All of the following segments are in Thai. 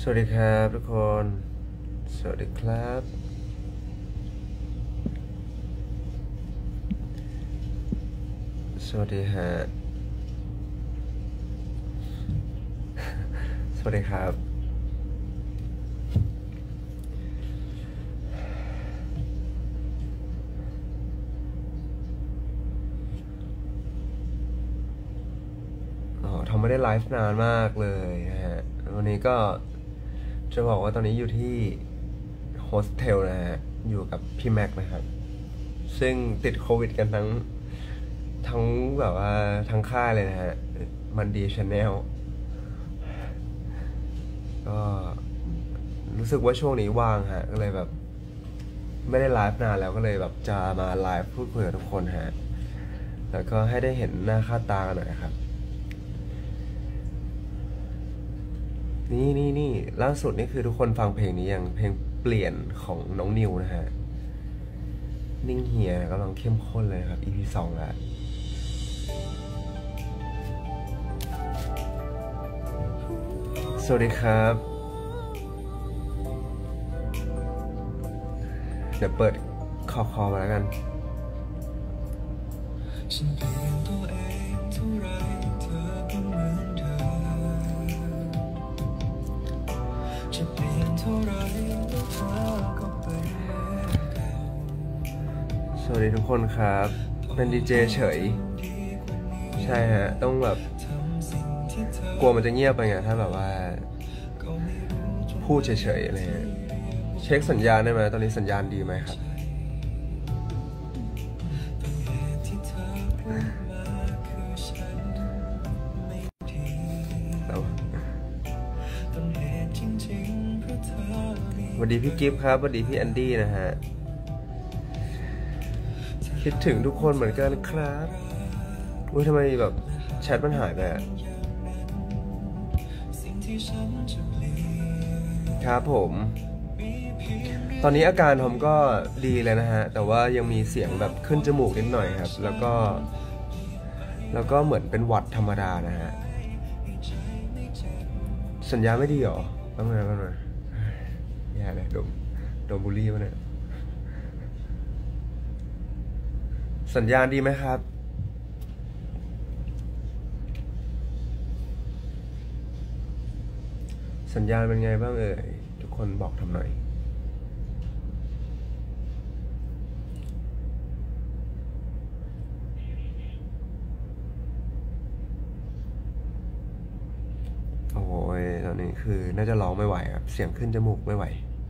วัสดีครับทุกคนสวัสดีครับสวัสดีฮะสวัสดีครับทำไม่ได้ไลฟ์นานมากเลยนะฮะวันนี้ก็จะบอกว่าตอนนี้อยู่ที่โฮสเทลนะฮะอยู่กับพี่แม็กนะครับซึ่งติดโควิดกันทั้งแบบว่าทั้งค่ายเลยนะฮะมันดีชาแนลก็รู้สึกว่าช่วงนี้ว่างฮะก็เลยแบบไม่ได้ไลฟ์นานแล้วก็เลยแบบจะมาไลฟ์พูดคุยกับทุกคนฮะแล้วก็ให้ได้เห็นหน้าค่าตากันหน่อยครับนี่ล่าสุดนี่คือทุกคนฟังเพลงนี้ยังเพลงเปลี่ยนของน้องนิวนะฮะนิ่งเฮียกำลังเข้มข้นเลยครับ EP 2แล้วสวัสดีครับเดี๋ยวเปิดคอมาแล้วกันฉันเปลี่ยนตัวเองเท่าไรเธอก็เหมือนเดิมจะเปลี่ยนเท่าไรแล้วเธอก็เป็นเหมือนเดิมสวัสดีทุกคนครับเป็นดีเจเฉยใช่ฮะต้องแบบกลัวมันจะเงียบไปไงถ้าแบบว่าพูดเฉยๆอะไรเงี้ยเช็คสัญญาณได้ไหมตอนนี้สัญญาณดีไหมครับสวัสดีพี่กิฟต์ครับสวัสดีพี่แอนดี้นะฮะคิดถึงทุกคนเหมือนกันครับอุ้ยทำไมแบบแชทมันหายไปอ่ะครับผมตอนนี้อาการผมก็ดีเลยนะฮะแต่ว่ายังมีเสียงแบบขึ้นจมูกนิดหน่อยครับแล้วก็เหมือนเป็นหวัดธรรมดานะฮะสัญญาไม่ดีหรอแป๊บนึงแย่เลยโดนบูลลี่วะเนี่ยสัญญาณดีไหมครับสัญญาณเป็นไงบ้างเอ่ยทุกคนบอกทำหน่อยโอ้ยตอนนี้คือน่าจะร้องไม่ไหวครับเสียงขึ้นจมูกไม่ไหว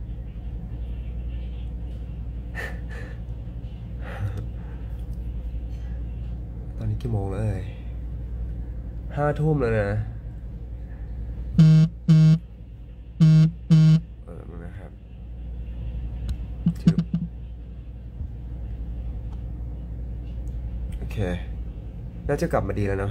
ตอนนี้กี่โมงแล้วเอ่ย5 ทุ่มแล้วนะนะครับโอเคน่าจะกลับมาดีแล้วเนาะ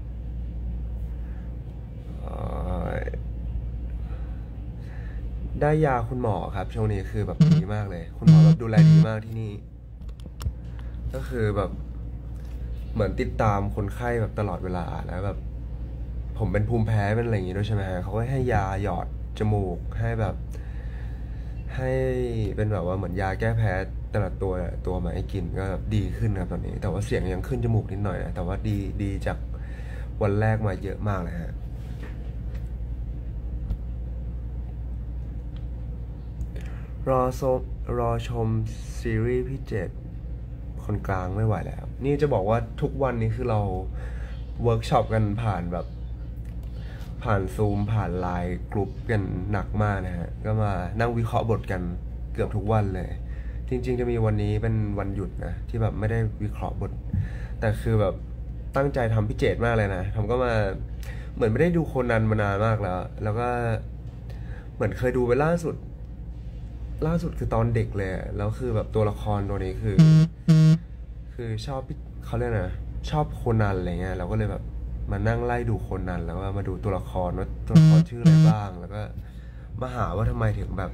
ได้ยาคุณหมอครับช่วงนี้คือแบบดีมากเลยคุณหมอแบบดูแลดีมากที่นี่ก็คือแบบเหมือนติดตามคนไข้แบบตลอดเวลาแล้วแบบผมเป็นภูมิแพ้เป็นอะไรอย่างงี้ด้วยใช่ไหมฮะเขาก็ให้ยาหยอดจมูกให้แบบให้เป็นแบบว่าเหมือนยาแก้แพ้แต่ละตัวมาให้กินก็ดีขึ้นครับตอนนี้แต่ว่าเสียงยังขึ้นจมูกนิดหน่อยนะแต่ว่าดีจากวันแรกมาเยอะมากเลยฮะรอชมซีรีส์พี่เจ็ดคนกลางไม่ไหวแล้วนี่จะบอกว่าทุกวันนี้คือเราเวิร์กช็อปกันผ่านซูมผ่านไลน์กลุ่มกันหนักมากนะฮะก็มานั่งวิเคราะห์บทกันเกือบทุกวันเลยจริงๆจะมีวันนี้เป็นวันหยุดนะที่แบบไม่ได้วิเคราะห์บทแต่คือแบบตั้งใจทำพี่เจตมากเลยนะทำก็มาเหมือนไม่ได้ดูโคนันมานานมากแล้วก็เหมือนเคยดูไปล่าสุดคือตอนเด็กเลยแล้วคือแบบตัวละครตัวนี้คือชอบเขาเรียกนะชอบโคนันอะไรเงี้ยเราก็เลยแบบมานั่งไล่ดูโคนันแล้วก็มาดูตัวละครว่าตัวละครชื่ออะไรบ้างแล้วก็มาหาว่าทำไมถึงแบบ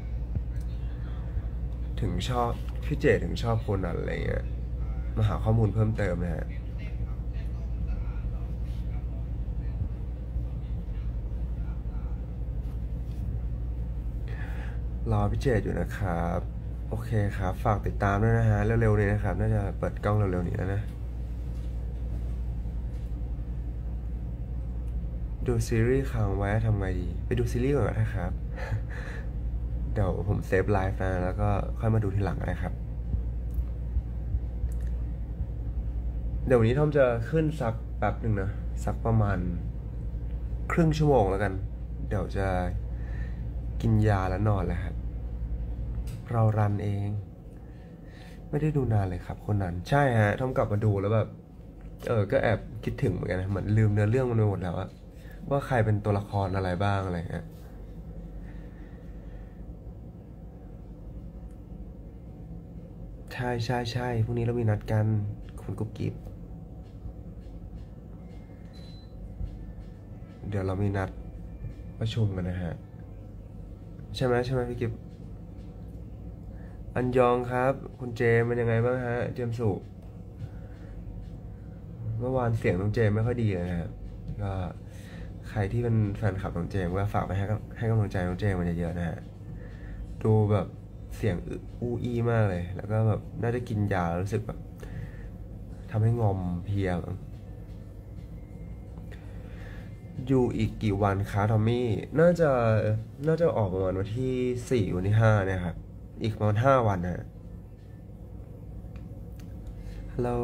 ถึงชอบพี่เจถึงชอบโคนันอะไรเงี้ยมาหาข้อมูลเพิ่มเติมนะฮะรอพี่เจดอยู่นะครับโอเคครับฝากติดตามด้วยนะฮะเร็วๆนี้นะครับน่าจะเปิดกล้องเร็วๆนี้แล้วนะดูซีรีส์ค้างไว้ทำไงดีไปดูซีรีส์ก่อนนะครับ เดี๋ยวผมเซฟไลฟ์นะแล้วก็ค่อยมาดูทีหลังนะครับเดี๋ยววันนี้ทอมจะขึ้นสักแป๊บหนึ่งนะสักประมาณครึ่งชั่วโมงแล้วกันเดี๋ยวจะกินยาแล้วนอนแล้วครับเรารันเองไม่ได้ดูนานเลยครับคนนั้นใช่ฮะทอมกลับมาดูแล้วแบบก็แอบคิดถึงเหมือนกันนะเหมือนลืมเนื้อเรื่องมันไปหมดแล้วอะว่าใครเป็นตัวละครอะไรบ้างอะไรเงี้ยใช่พรุ่งนี้เรามีนัดกันคุณกุ๊บกิ๊บเดี๋ยวเรามีนัดประชุมกันนะฮะใช่ไหมพี่กิ๊บอันยองครับคุณเจมเป็นยังไงบ้างฮะเจมสุเมื่อวานเสียงน้องเจมไม่ค่อยดีเลยนะครับก็ใครที่เป็นแฟนคลับน้องเจมก็ฝากไปให้กำลังใจน้องเจมมันเยอะๆนะฮะดูแบบเสียงอู้อี้มากเลยแล้วก็แบบน่าจะกินยาแล้วรู้สึกแบบทำให้งอมเพลียอยู่อีกกี่วันคะทอมมี่น่าจะออกประมาณวันที่4วันที่5เนี่ยครับอีกประมาณ5วันนะฮัลโหล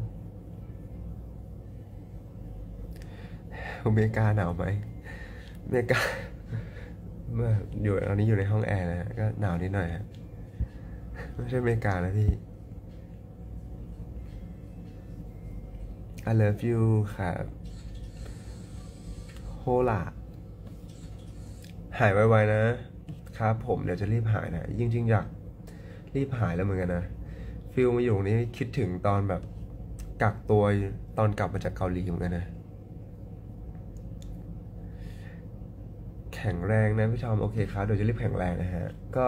อเมริกาหนาวไหมอเมริกาเมื่ออยู่ตอนนี้อยู่ในห้องแอร์นะก็หนาวนิดหน่อยครับไม่ใช่อเมริกานะพี่ I love you ครับโฮล่าหายไวๆนะครับผมเดี๋ยวจะรีบหายนะจริงๆอยากรีบหายแล้วเหมือนกันนะฟิลมาอยู่ตรงนี้คิดถึงตอนแบบกักตัวตอนกลับมาจากเกาหลีเหมือนกันนะแข็งแรงนะพี่ชอมโอเคครับเดี๋ยวจะรีบแข็งแรงนะฮะก็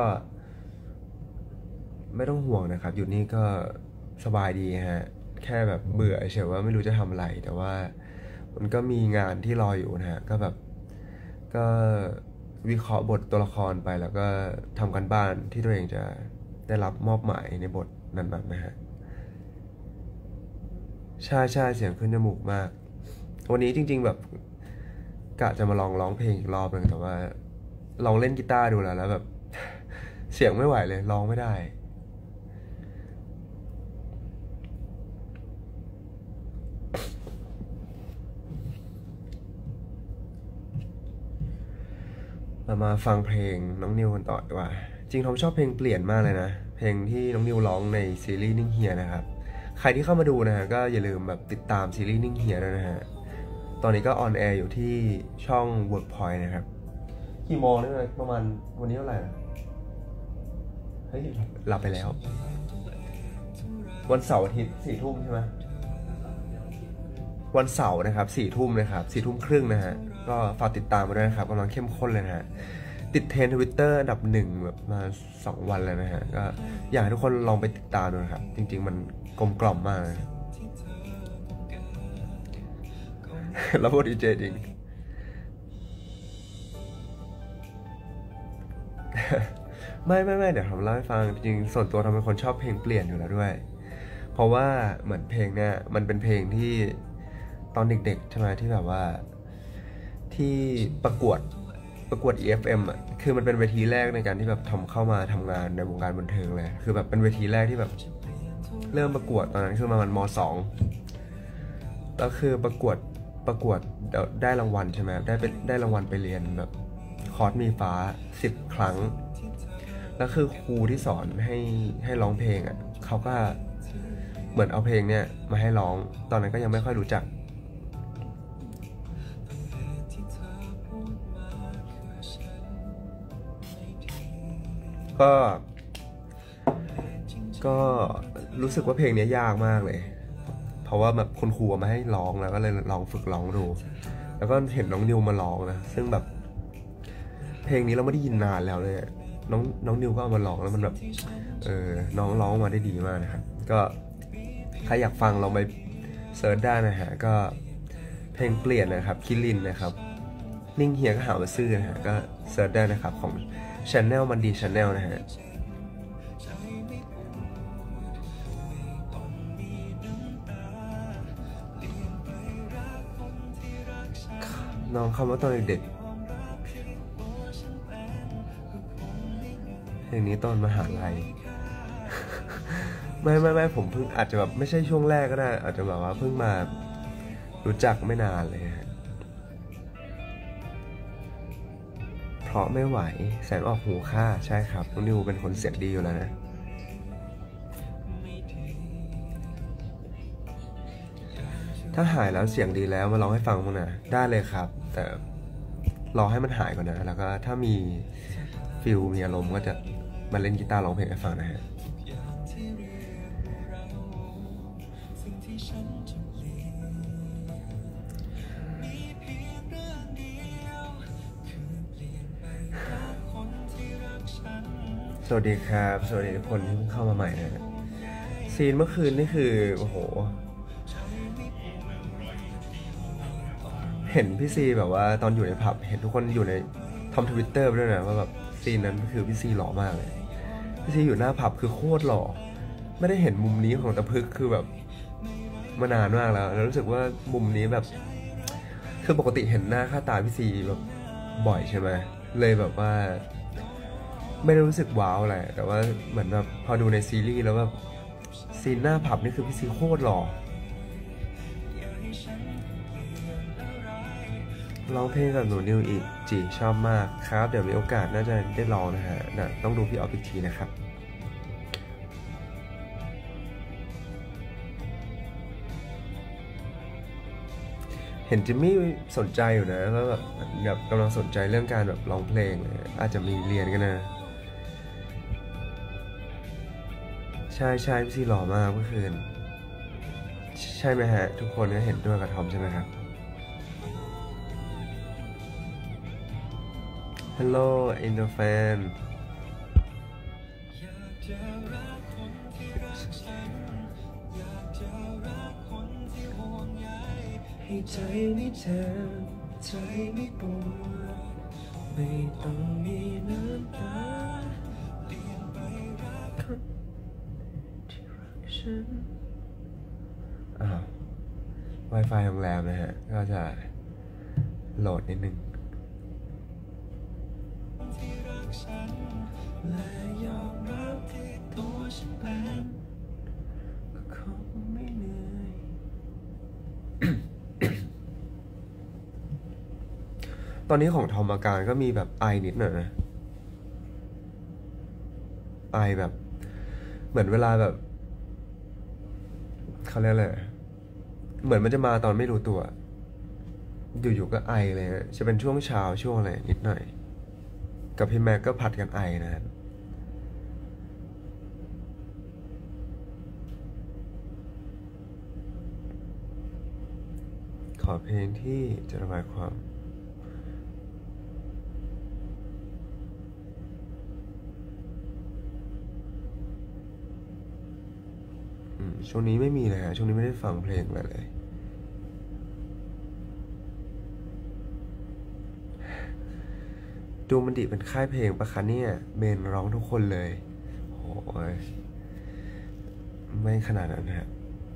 ไม่ต้องห่วงนะครับอยู่นี่ก็สบายดีฮะแค่แบบเบื่อเฉยว่าไม่รู้จะทำอะไรแต่ว่ามันก็มีงานที่รออยู่นะฮะก็แบบก็วิเคราะห์บทตัวละครไปแล้วก็ทำกันบ้านที่ตัวเองจะได้รับมอบหมายในบทนั้นๆนะฮะใช่เสียงขึ้นจมูกมากวันนี้จริงๆแบบกะจะมาลองร้องเพลงอีกรอบนึงแต่ว่าลองเล่นกีตาร์ดูแล้วแบบเสียงไม่ไหวเลยร้องไม่ได้เรามาฟังเพลงน้องนิวกันต่อดีกว่าจริงทอมชอบเพลงเปลี่ยนมากเลยนะเพลงที่น้องนิวร้องในซีรีส์นิ่งเฮียนะครับใครที่เข้ามาดูนะฮะก็อย่าลืมแบบติดตามซีรีส์นิ่งเฮียด้วยนะฮะตอนนี้ก็ออนแอร์อยู่ที่ช่อง Workpoint นะครับกี่โมงนี่ประมาณวันนี้เท่าไหร่นะเฮ้ยหลับไปแล้ววันเสาร์อาทิตย์4 ทุ่มใช่ไหมวันเสาร์นะครับ4 ทุ่มนะครับ4 ทุ่มครึ่งนะฮะก็ฝากติดตามมาด้วยนะครับกำลังเข้มข้นเลยนะฮะติดเทรนด์ Twitter อันดับ1แบบมา2 วันแล้วนะฮะก็อยากให้ทุกคนลองไปติดตามดูนะครับจริงๆมันกลมกล่อมมากนะแล้วพูดดีเจจริง ไม่เดี๋ยวผมเล่าให้ฟังจริงๆส่วนตัวทำเป็นคนชอบเพลงเปลี่ยนอยู่แล้วด้วยเพราะว่าเหมือนเพลงเนี่ยมันเป็นเพลงที่ตอนเด็กๆใช่ไหมที่แบบว่าที่ประกวด EFM อ่ะคือมันเป็นเวทีแรกในการที่แบบทำเข้ามาทำงานในวงการบันเทิงเลยคือแบบเป็นเวทีแรกที่แบบเริ่มประกวดตอนนั้นคือประมาณม.2แล้วคือประกวดได้รางวัลใช่ไหมได้รางวัลไปเรียนแบบคอร์สมีฟ้า10 ครั้งแล้วคือครูที่สอนให้ร้องเพลงอ่ะเขาก็เหมือนเอาเพลงเนี่ยมาให้ร้องตอนนั้นก็ยังไม่ค่อยรู้จักก็รู้สึกว่าเพลงนี้ยากมากเลยเพราะว่าแบบคุณครูมาให้ร้องแล้วก็เลยลองฝึกร้องดูแล้วก็เห็นน้องนิวมาร้องนะซึ่งแบบเพลงนี้เราไม่ได้ยินนานแล้วเลยน้องนิวก็เอามาร้องแล้วมันแบบน้องร้องมาได้ดีมากนะครับก็ใครอยากฟังลองไปเซิร์ชได้นะฮะก็เพลงเปลี่ยนนะครับคิรินนะครับนิ่งเฮียก็หามาซื้อนะฮะก็เซิร์ชได้นะครับของ Channel มันดี Channel นะฮะน้องคำว่าตอนเด็กเพลงนี้ตอนมหาลัย ไม่ผมเพิ่งอาจจะแบบไม่ใช่ช่วงแรกก็ได้อาจจะแบบว่าเพิ่งมารู้จักไม่นานเลยฮะเพราะไม่ไหวแสงออกหูค่าใช่ครับน้องนิวเป็นคนเสียงดีอยู่แล้วนะถ้าหายแล้วเสียงดีแล้วมาร้องให้ฟังมั้งนะได้เลยครับแต่รอให้มันหายก่อนนะแล้วก็ถ้ามีฟิลมีอารมณ์ก็จะมาเล่นกีตาร์ร้องเพลงให้ฟังนะฮะสวัสดีครับสวัสดีทุกคนที่เพิ่งเข้ามาใหม่นะฮะซีนเมื่อคืนนี่คือโอ้โหเห็นพี่ซีแบบว่าตอนอยู่ในผับเห็นทุกคนอยู่ในทำ Twitter ไปด้วยนะว่าแบบซีนนั้นคือพี่ซีหล่อมากเลยพี่ซีอยู่หน้าผับคือโคตรหล่อไม่ได้เห็นมุมนี้ของตะพึกคือแบบมานานมากแล้วรู้สึกว่ามุมนี้แบบคือปกติเห็นหน้าค่าตาพี่ซีแบบบ่อยใช่ไหมเลยแบบว่าไม่ได้รู้สึกว้าวอะไรแต่ว่าเหมือนแบบพอดูในซีรีส์แล้วแบบซีนหน้าผับนี่คือพี่ซีโคตรหล่อร้องเพลงกับหนูนิวอีกจีชอบมากครับเดี๋ยวมีโอกาสน่าจะได้ลองนะฮะต้องดูพี่ออฟอีกทีนะครับเห็นจิมมี่สนใจอยู่นะว่าแบบกำลังสนใจเรื่องการแบบร้องเพลงอาจจะมีเรียนกันนะใช่พี่ซีหล่อมากเมื่อคืนใช่ไหมฮะทุกคนก็เห็นด้วยกับทอมใช่ไหมครับ Hello Indofan ให้ใจไม่เจ็บใจไม่ปวดไม่ต้องมีน้ำตาเปลี่ยนไปรักคนที่รักฉันWi-Fi โรงแรมนะฮะก็จะโหลดนิดนึงและยอมรับที่ตัวฉันเป็นก็คงไม่เหนื่อย ตอนนี้ของทอมอาการก็มีแบบไอนิดหน่อยนะไอแบบเหมือนเวลาแบบเขาเรียกอะไรเหมือนมันจะมาตอนไม่รู้ตัวอยู่ๆก็ไอเลยฮะจะเป็นช่วงเช้าช่วงอะไรนิดหน่อยกับพี่แม็กก็ผัดกันไอนะฮะขอเพลงที่จะระบายความช่วงนี้ไม่มีเลยฮะช่วงนี้ไม่ได้ฟังเพลงอะไรเลยดูมันดิเป็นค่ายเพลงปะคะเนี่ยเมนร้องทุกคนเลยโอ้ยไม่ขนาดนั้นฮะ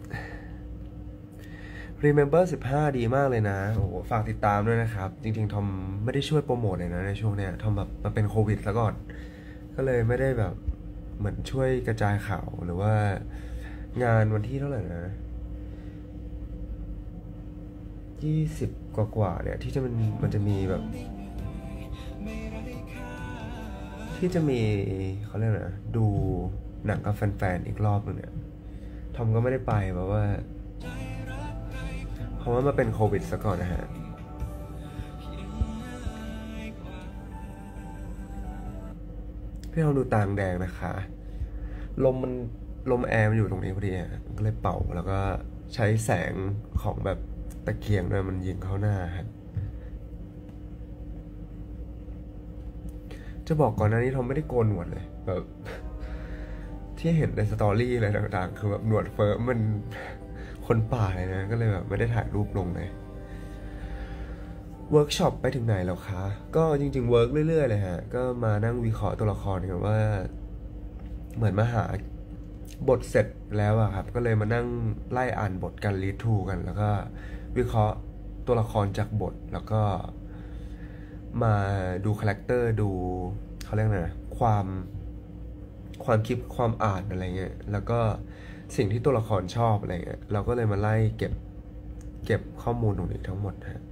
Remember 15 ดีมากเลยนะโอ้โหฝากติดตามด้วยนะครับจริงๆทอมไม่ได้ช่วยโปรโมทเลยนะในช่วงเนี้ยทอมแบบมันเป็นโควิดแล้วก่อนก็เลยไม่ได้แบบเหมือนช่วยกระจายข่าวหรือว่างานวันที่เท่าไหร่นะ20กว่าเนี่ยที่มันจะมีแบบที่จะมีเขาเรียกนะดูหนังกับแฟนๆอีกรอบนึงเนี่ยทอมก็ไม่ได้ไปเพราะว่ามาเป็นโควิดซะก่อนนะฮะพี่ลองดูตางแดงนะคะลมแอร์มันอยู่ตรงนี้พอดีก็เลยเป่าแล้วก็ใช้แสงของแบบตะเกียงด้วยมันยิงเข้าหน้าครับจะบอกก่อนหน้านี้ทอมไม่ได้โกนหนวดเลยแบบที่เห็นในสตอรี่อะไรต่างๆคือแบบหนวดเฟิร์มมันคนป่าเลยนะก็เลยแบบไม่ได้ถ่ายรูปลงเลยเวิร์กช็อปไปถึงไหนแล้วคะก็จริงๆเวิร์กเรื่อยๆเลยฮะก็มานั่งวิเคราะห์ตัวละครกันว่าเหมือนมาหาบทเสร็จแล้วอะครับก็เลยมานั่งไล่อ่านบทกันรีทูกันแล้วก็วิเคราะห์ตัวละครจากบทแล้วก็มาดูคาแรคเตอร์ดูเขาเรียกไงนะความคิดความอ่านอะไรเงี้ยแล้วก็สิ่งที่ตัวละครชอบอะไรเงี้ยเราก็เลยมาไล่เก็บข้อมูลตรงนี้ทั้งหมดฮะ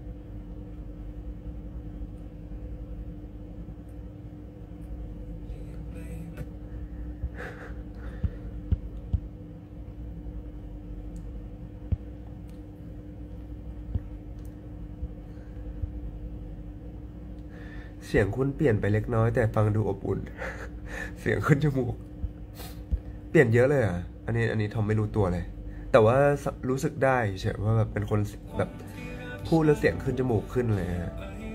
เสียงคุณเปลี่ยนไปเล็กน้อยแต่ฟังดูอบอุ่น เสียงขึ้นจมูกเปลี่ยนเยอะเลยอ่ะอันนี้ทอมไม่รู้ตัวเลยแต่ว่ารู้สึกได้เฉยว่าแบบเป็นคนแบบพูดแล้วเสียงขึ้นจมูกขึ้นเลยฮะ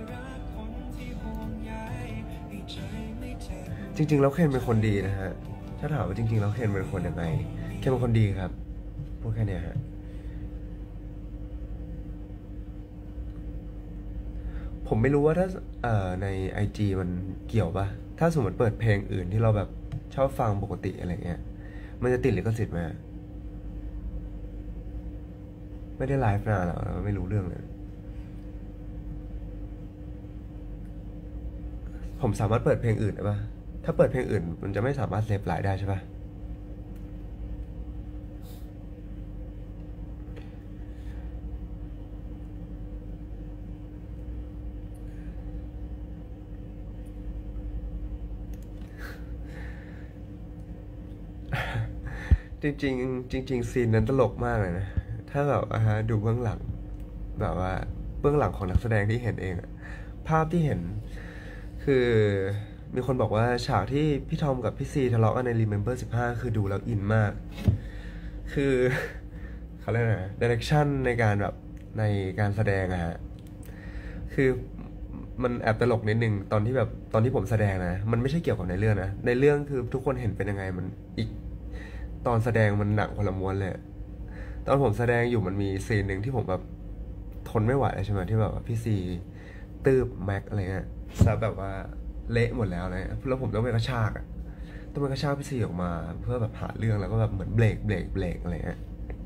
จริงๆแล้วเคนเป็นคนดีนะฮะถ้าถามว่าจริงๆแล้วเคนเป็นคนยังไงเคนเป็นคนดีครับพูดแค่เนี้ยฮะผมไม่รู้ว่าถ้าใน IG มันเกี่ยวปะถ้าสมมติเปิดเพลงอื่นที่เราแบบชอบฟังปกติอะไรเงี้ยมันจะติดลิขสิทธิ์ไหมไม่ได้ไลฟ์นานแล้วไม่รู้เรื่องเลยผมสามารถเปิดเพลงอื่นได้ปะถ้าเปิดเพลงอื่นมันจะไม่สามารถเซฟไลฟ์ได้ใช่ปะจริงๆจริงๆซีนนั้นตลกมากเลยนะถ้าแบบดูเบื้องหลังแบบว่าเบื้องหลังของนักแสดงที่เห็นเองอะภาพที่เห็นคือมีคนบอกว่าฉากที่พี่ทอมกับพี่ซีทะเลาะกันใน Remember 15คือดูแล้วอินมากคือเขาเรียกนะดิเรกชันในการแบบในการแสดงอะฮะคือมันแอบตลกนิดนึงตอนที่ผมแสดงนะมันไม่ใช่เกี่ยวกับในเรื่องนะในเรื่องคือทุกคนเห็นเป็นยังไงมันอีกตอนแสดงมันหนักคนละม้วนเลยตอนผมแสดงอยู่มันมีซีนหนึ่งที่ผมแบบทนไม่ไหวใช่ไหมที่แบบว่าพี่ซีตืบแม็กอะไรเงี้ยซะแบบว่าเละหมดแล้วเลยแล้วผมต้องไปกระชากต้องไปกระชากพี่ซีออกมาเพื่อแบบหาเรื่องแล้วก็แบบเหมือนเบรกอะไรเงี้ย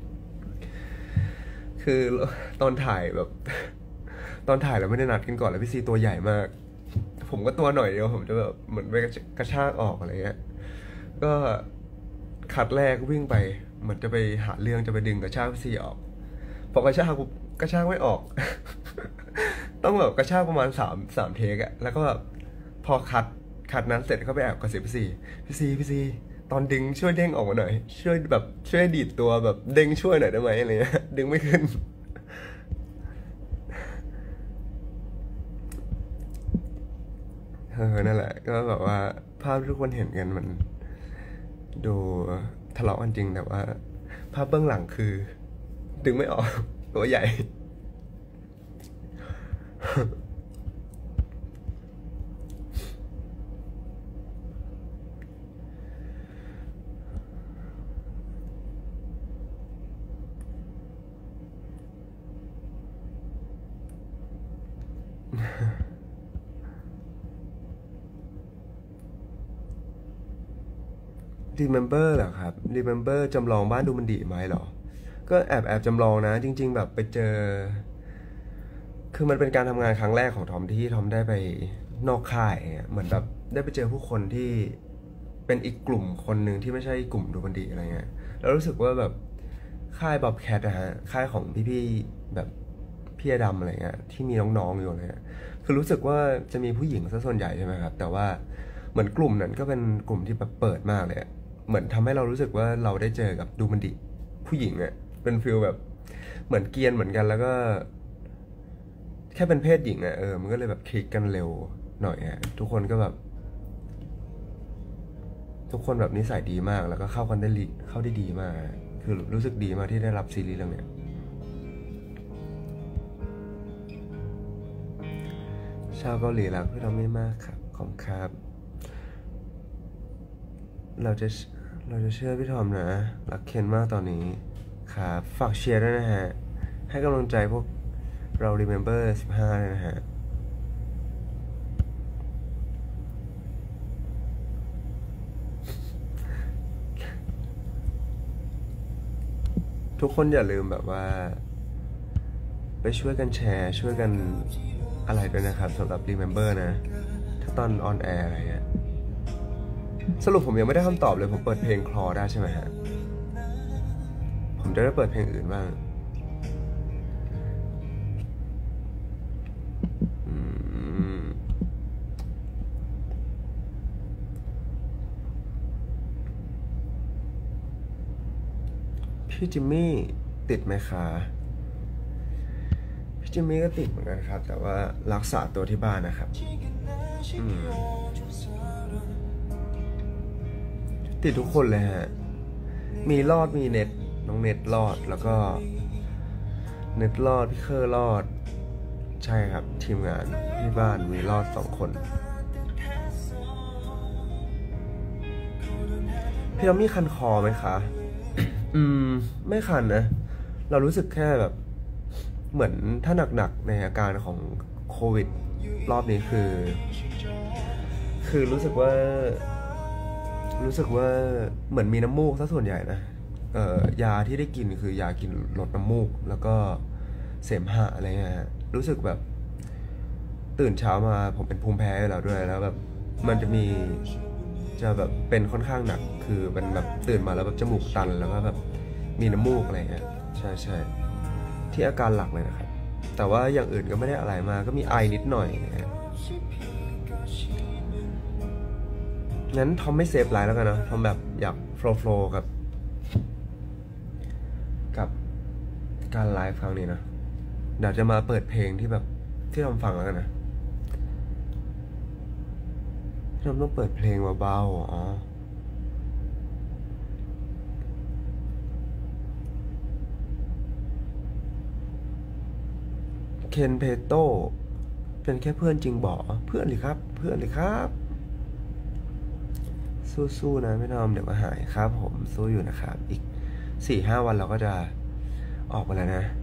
คือตอนถ่ายแบบตอนถ่ายเราไม่ได้นัดกันก่อนแล้วพี่ซีตัวใหญ่มากผมก็ตัวหน่อยเดียวผมจะแบบเหมือนไปกระชากออกอะไรเงี้ยก็คัดแรกวิ่งไปเหมือนจะไปหาเรื่องจะไปดึงกระชากพี่ซีออกพอกระชากกระชากไม่ออก ต้องแบบกระชากประมาณสามเทคอะแล้วก็แบบพอคัดนั้นเสร็จก็ไปแอบกระซิบพี่ซีตอนดึงช่วยเด้งออกมาหน่อยช่วยดีดตัวแบบเด้งช่วยหน่อยได้ไหมอะไรเงี้ยดึงไม่ขึ้นนั่นแหละก็แบบว่าภาพที่ทุกคนเห็นกันมันดูทะเลาะกันจริงแต่ว่าภาพเบื้องหลังคือดึงไม่ออกตัวใหญ่ Remember เหรอครับ Remember จำลองบ้านดูมันดีไหมเหรอก็แอบจำลองนะจริงๆแบบไปเจอคือมันเป็นการทำงานครั้งแรกของทอมที่ทอมได้ไปนอกค่ายเหมือนแบบได้ไปเจอผู้คนที่เป็นอีกกลุ่มคนหนึ่งที่ไม่ใช่กลุ่มดูมันดีอะไรเงี้ยแล้วรู้สึกว่าแบบค่ายบ๊อบแคทนะฮะค่ายของพี่ๆแบบพี่อดำอะไรเงี้ยที่มีน้องๆอยู่เลยคือรู้สึกว่าจะมีผู้หญิงซะส่วนใหญ่ใช่ไหมครับแต่ว่าเหมือนกลุ่มนั้นก็เป็นกลุ่มที่แบบเปิดมากเลยเหมือนทำให้เรารู้สึกว่าเราได้เจอกับดูมันดีผู้หญิงเป็นฟีลแบบเหมือนเกรียนเหมือนกันแล้วก็แค่เป็นเพศหญิงมันก็เลยแบบคลิกกันเร็วหน่อยทุกคนก็แบบทุกคนแบบนิสัยดีมากแล้วก็เข้าได้ดีมากคือรู้สึกดีมากที่ได้รับซีรีส์เรื่องเนี้ยชาวเกาหลีรักพี่ทอมมี่มากครับขอบคุณครับเราจะเราจะเชื่อพี่ทอมนะรักเคนมากตอนนี้ครับฝากเชียร์ด้วยนะฮะให้กำลังใจพวกเรา remember 15เลยนะฮะทุกคนอย่าลืมแบบว่าไปช่วยกันแชร์ช่วยกันอะไรด้วยนะครับสำหรับ remember นะถ้าตอน on air อะไรเงี้ยสรุปผมยังไม่ได้คำตอบเลยผมเปิดเพลงคลอได้ใช่ไหมฮะผมจะได้เปิดเพลงอื่นบ้างพี่จิมมี่ติดไหมคะพี่จิมมี่ก็ติดเหมือนกันครับแต่ว่ารักษาตัวที่บ้านนะครับติดทุกคนเลยฮะมีรอดมีเน็ตน้องเน็ตรอดแล้วก็เน็ตรอดพี่เคอร์รอดใช่ครับทีมงานที่บ้านมีรอด2 คนพี่เรามีคันคอไหมคะไม่คันนะเรารู้สึกแค่แบบเหมือนถ้าหนักๆในอาการของโควิดรอบนี้คือรู้สึกว่าเหมือนมีน้ำมูกซะส่วนใหญ่นะยาที่ได้กินคือยากินลดน้ำมูกแล้วก็เสมหะอะไรเงี้ยรู้สึกแบบตื่นเช้ามาผมเป็นภูมิแพ้แล้วด้วยแล้วแบบมันจะแบบเป็นค่อนข้างหนักคือเป็นแบบตื่นมาแล้วแบบจมูกตันแล้วก็แบบมีน้ำมูกอะไรเงี้ยใช่ที่อาการหลักเลยนะครับแต่ว่าอย่างอื่นก็ไม่ได้อะไรมาก็มีไอนิดหน่อยนะงั้นทอมไม่เซฟไลน์แล้วกันนะทอมแบบอยากโฟล์กับการไลฟ์ครั้งนี้นะเดี๋ยวจะมาเปิดเพลงที่แบบที่ทอมฟังแล้วกันนะทอมต้องเปิดเพลงเบาๆอ๋อเคนเพโต้เป็นแค่เพื่อนจริงบอกเพื่อนเลยครับเพื่อนเลยครับสู้ๆนะพี่ทอมเดี๋ยวก็หายครับผมสู้อยู่นะครับอีก 4-5 วันเราก็จะออกมาแล้วนะ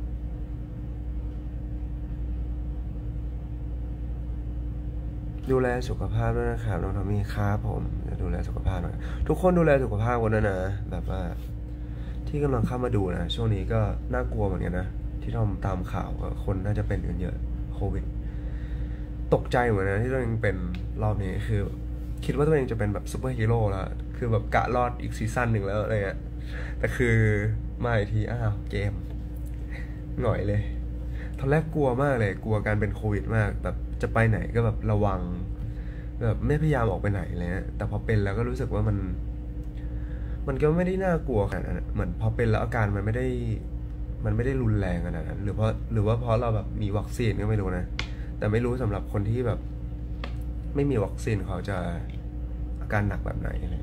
ดูแลสุขภาพด้วยนะครับน้องทอมมี่ครับผมจะดูแลสุขภาพหน่อยทุกคนดูแลสุขภาพกันด้วยนะแบบว่าที่กำลังเข้ามาดูนะช่วงนี้ก็น่ากลัวเหมือนกันนะที่ทอมตามข่าวคนน่าจะเป็นกันเยอะโควิดตกใจเหมือนกันที่ตัวเองเป็นรอบนี้คือคิดว่าตัวเองจะเป็นแบบซูเปอร์ฮีโร่แล้วคือแบบกะรอดอีกซีซั่นหนึ่งแล้วอะไรเงี้ยแต่คือมาอีกทีอ้าวเกมหน่อยเลยตอนแรกกลัวมากเลยกลัวการเป็นโควิดมากแบบจะไปไหนก็แบบระวังแบบไม่พยายามออกไปไหนเลยนะแต่พอเป็นแล้วก็รู้สึกว่ามันก็ไม่ได้น่ากลัวขนาดนั้นเหมือนพอเป็นแล้วอาการมันไม่ได้รุนแรงขนาดนั้นหรือว่าเพราะเราแบบมีวัคซีนก็ไม่รู้นะแต่ไม่รู้สำหรับคนที่แบบไม่มีวัคซีนเขาจะอาการหนักแบบไหนอะไร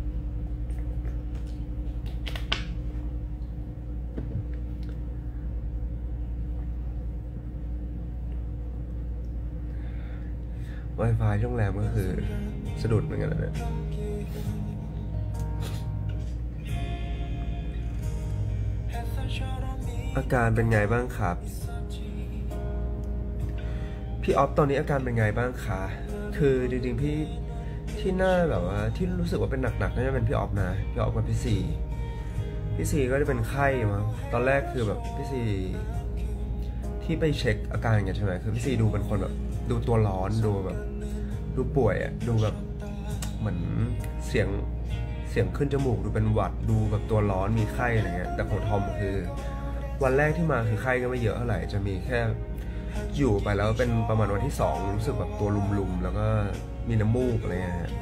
Wi-Fi ช่องแรมก็คือสะดุดเหมือนกันนะอาการเป็นไงบ้างครับพี่ออฟตอนนี้อาการเป็นไงบ้างคะคือจริงๆพี่ที่หน้าแบบว่าที่รู้สึกว่าเป็นหนักๆน่าจะเป็นพี่ออฟนะพี่ออฟกับพี่ซีก็จะเป็นไข้มั้งตอนแรกคือแบบพี่ซีที่ไปเช็คอาการอย่างเงี้ยใช่ไหมคือพี่ซีดูเป็นคนแบบดูตัวร้อนดูแบบดูป่วยอ่ะดูแบบเหมือนเสียงขึ้นจมูกดูเป็นหวัดดูแบบตัวร้อนมีไข้อะไรเงี้ยแต่ของทอมคือวันแรกที่มาคือไข้ก็ไม่เยอะเท่าไหร่จะมีแค่อยู่ไปแล้วเป็นประมาณวันที่2รู้สึกแบบตัวลุมๆแล้วก็มีน้ำมูกอะไรเงี้ย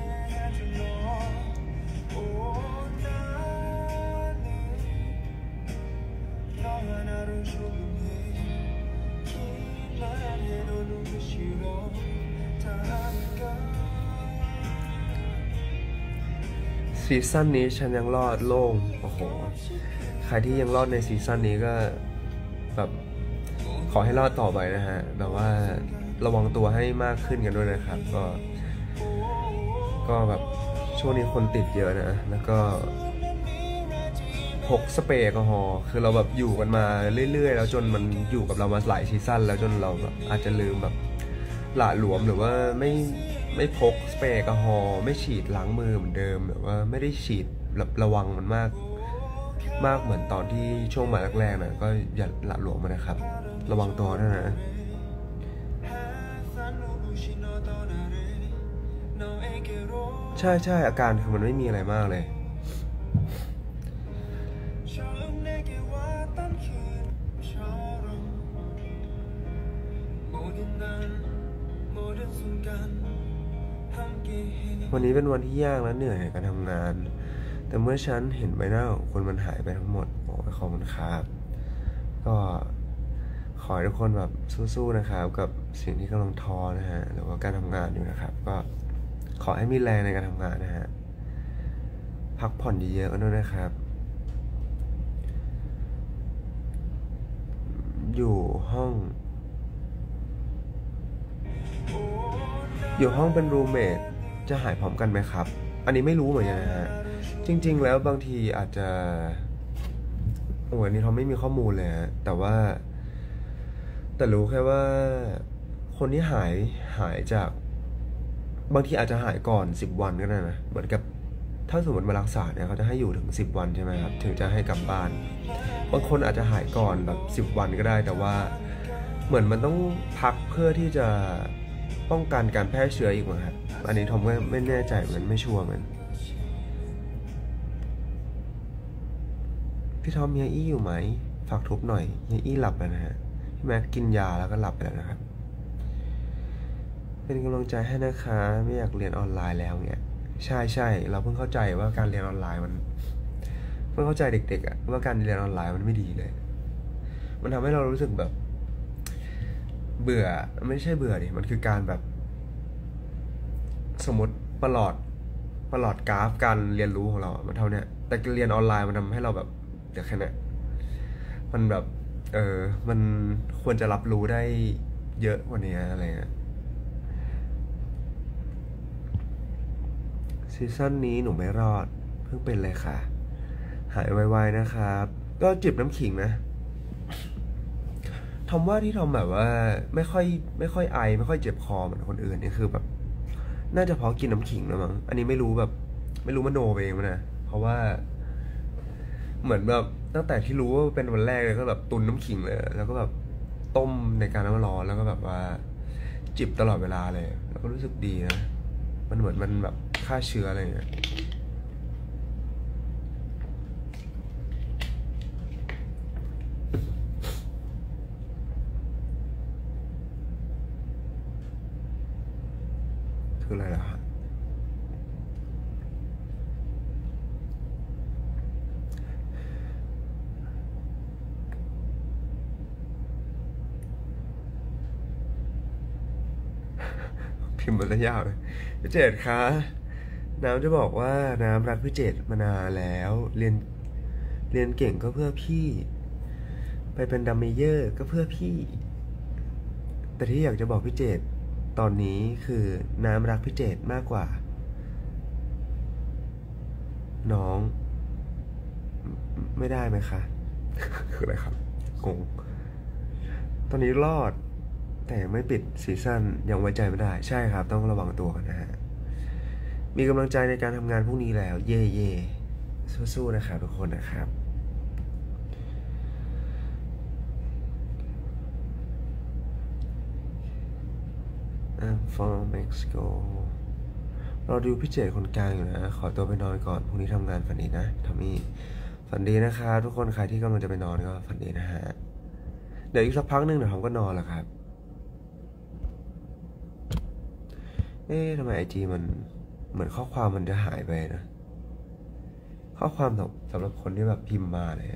ซีซั่นนี้ฉันยังรอดโล่งโอ้โหใครที่ยังรอดในซีซั่นนี้ก็แบบขอให้รอดต่อไปนะฮะแบบว่าระวังตัวให้มากขึ้นกันด้วยนะครับก็แบบช่วงนี้คนติดเยอะนะแล้วก็พกสเปรย์แอลกอฮอล์คือเราแบบอยู่กันมาเรื่อยๆแล้วจนมันอยู่กับเรามาหลายซีซั่นแล้วจนเราแบบอาจจะลืมแบบหละหลวมหรือว่าไม่พกสเปรย์แอลกอฮอล์ไม่ฉีดล้างมือเหมือนเดิมหรือว่าไม่ได้ฉีดแบบระวังมันมากเหมือนตอนที่ช่วงมาแรกๆนะก็อย่าหละหลวมมันนะครับระวังตัวด้วยนะใช่อาการคือมันไม่มีอะไรมากเลยวันนี้เป็นวันที่ยากและเหนื่อยในการทำงานแต่เมื่อฉันเห็นใบหน้าของคนมันหายไปทั้งหมดโอ้ยขอบคุณครับก็ขอให้ทุกคนแบบสู้ๆนะครับกับสิ่งที่กำลังท้อนะฮะหรือว่าการทำงานอยู่นะครับก็ขอให้มีแรงในการทำงานนะฮะพักผ่อนเยอะๆกันด้วยนะครับอยู่ห้องเป็นรูมเมทจะหายพร้อมกันไหมครับอันนี้ไม่รู้เหมือนกันนะฮะจริงๆแล้วบางทีอาจจะอันนี้เขาไม่มีข้อมูลเลยฮะแต่รู้แค่ว่าคนที่หายจากบางทีอาจจะหายก่อน10 วันก็ได้นะเหมือนกับถ้าสมมติมารักษาเนี่ยเขาจะให้อยู่ถึง10 วันใช่ไหมครับถึงจะให้กลับบ้านบางคนอาจจะหายก่อนแบบ10 วันก็ได้แต่ว่าเหมือนมันต้องพักเพื่อที่จะป้องกันการแพร่เชื้ออีกมั้งครับอันนี้ทอมก็ไม่แน่ใจเหมือนไม่ชัวร์เหมือนพี่ทอมเฮียอี้อยู่ไหมฝากทุบหน่อยเฮียอี้หลับแล้วนะฮะพี่แม็กกินยาแล้วก็หลับไปแล้วนะครับเป็นกำลังใจให้นะคะไม่อยากเรียนออนไลน์แล้วเนี่ยใช่เราเพิ่งเข้าใจว่าการเรียนออนไลน์มันเพิ่งเข้าใจเด็กๆอะว่าการเรียนออนไลน์มันไม่ดีเลยมันทำให้เรารู้สึกแบบเบื่อไม่ใช่เบื่อดิมันคือการแบบสมมติประหลอดกราฟการเรียนรู้ของเรามันเท่านี้แต่เรียนออนไลน์มันทำให้เราแบบเดี๋ยวแค่นี้มันแบบมันควรจะรับรู้ได้เยอะกว่านี้อะไรเงี้ยซีซั่นนี้หนูไม่รอดเพิ่งเป็นเลยค่ะหายไวๆนะครับก็จิบน้ำขิงนะทอมว่าที่ทอมแบบว่าไม่ค่อยไอไม่ค่อยเจ็บคอเหมือนคนอื่นนี่คือแบบน่าจะเพราะกินน้ำขิงแล้วมั้งอันนี้ไม่รู้มโนไปเองนะเพราะว่าเหมือนแบบตั้งแต่ที่รู้ว่าเป็นวันแรกเลยก็แบบตุนน้ำขิงเลยแล้วก็แบบต้มในการน้ำร้อนแล้วก็แบบว่าจิบตลอดเวลาเลยแล้วก็รู้สึกดีนะมันเหมือนมันแบบฆ่าเชื้ออะไรอย่างเงี้ยคืออะไรล่ะฮะพิมพ์มาซะยาวเลยพี่เจตคะน้ำจะบอกว่าน้ำรักพี่เจตมานานแล้วเรียนเก่งก็เพื่อพี่ไปเป็นดัมเมเยอร์ก็เพื่อพี่แต่ที่อยากจะบอกพี่เจตตอนนี้คือน้ำรักพี่เจตมากกว่าน้องไม่ได้ไหมคะ คืออะไรครับงงตอนนี้รอดแต่ยังไม่ปิดซีซั่นยังไว้ใจไม่ได้ใช่ครับต้องระวังตัวกันนะฮะมีกำลังใจในการทำงานพวกนี้แล้วเย่สู้ๆนะครับทุกคนนะครับ I'm from Mexico เราดูพี่เจตคนกลางอยู่นะขอตัวไปนอนก่อนพรุ่งนี้ทำงานฝันดีนะทอมมี่ฝันดีนะครับทุกคนใครที่กำลังจะไปนอนก็ฝันดีนะฮะเดี๋ยวอีกสักพักนึงเดี๋ยวทอมก็นอนแล้วครับทำไมIGมันเหมือนข้อความมันจะหายไปนะข้อความสำหรับคนที่แบบพิมพ์มาเลย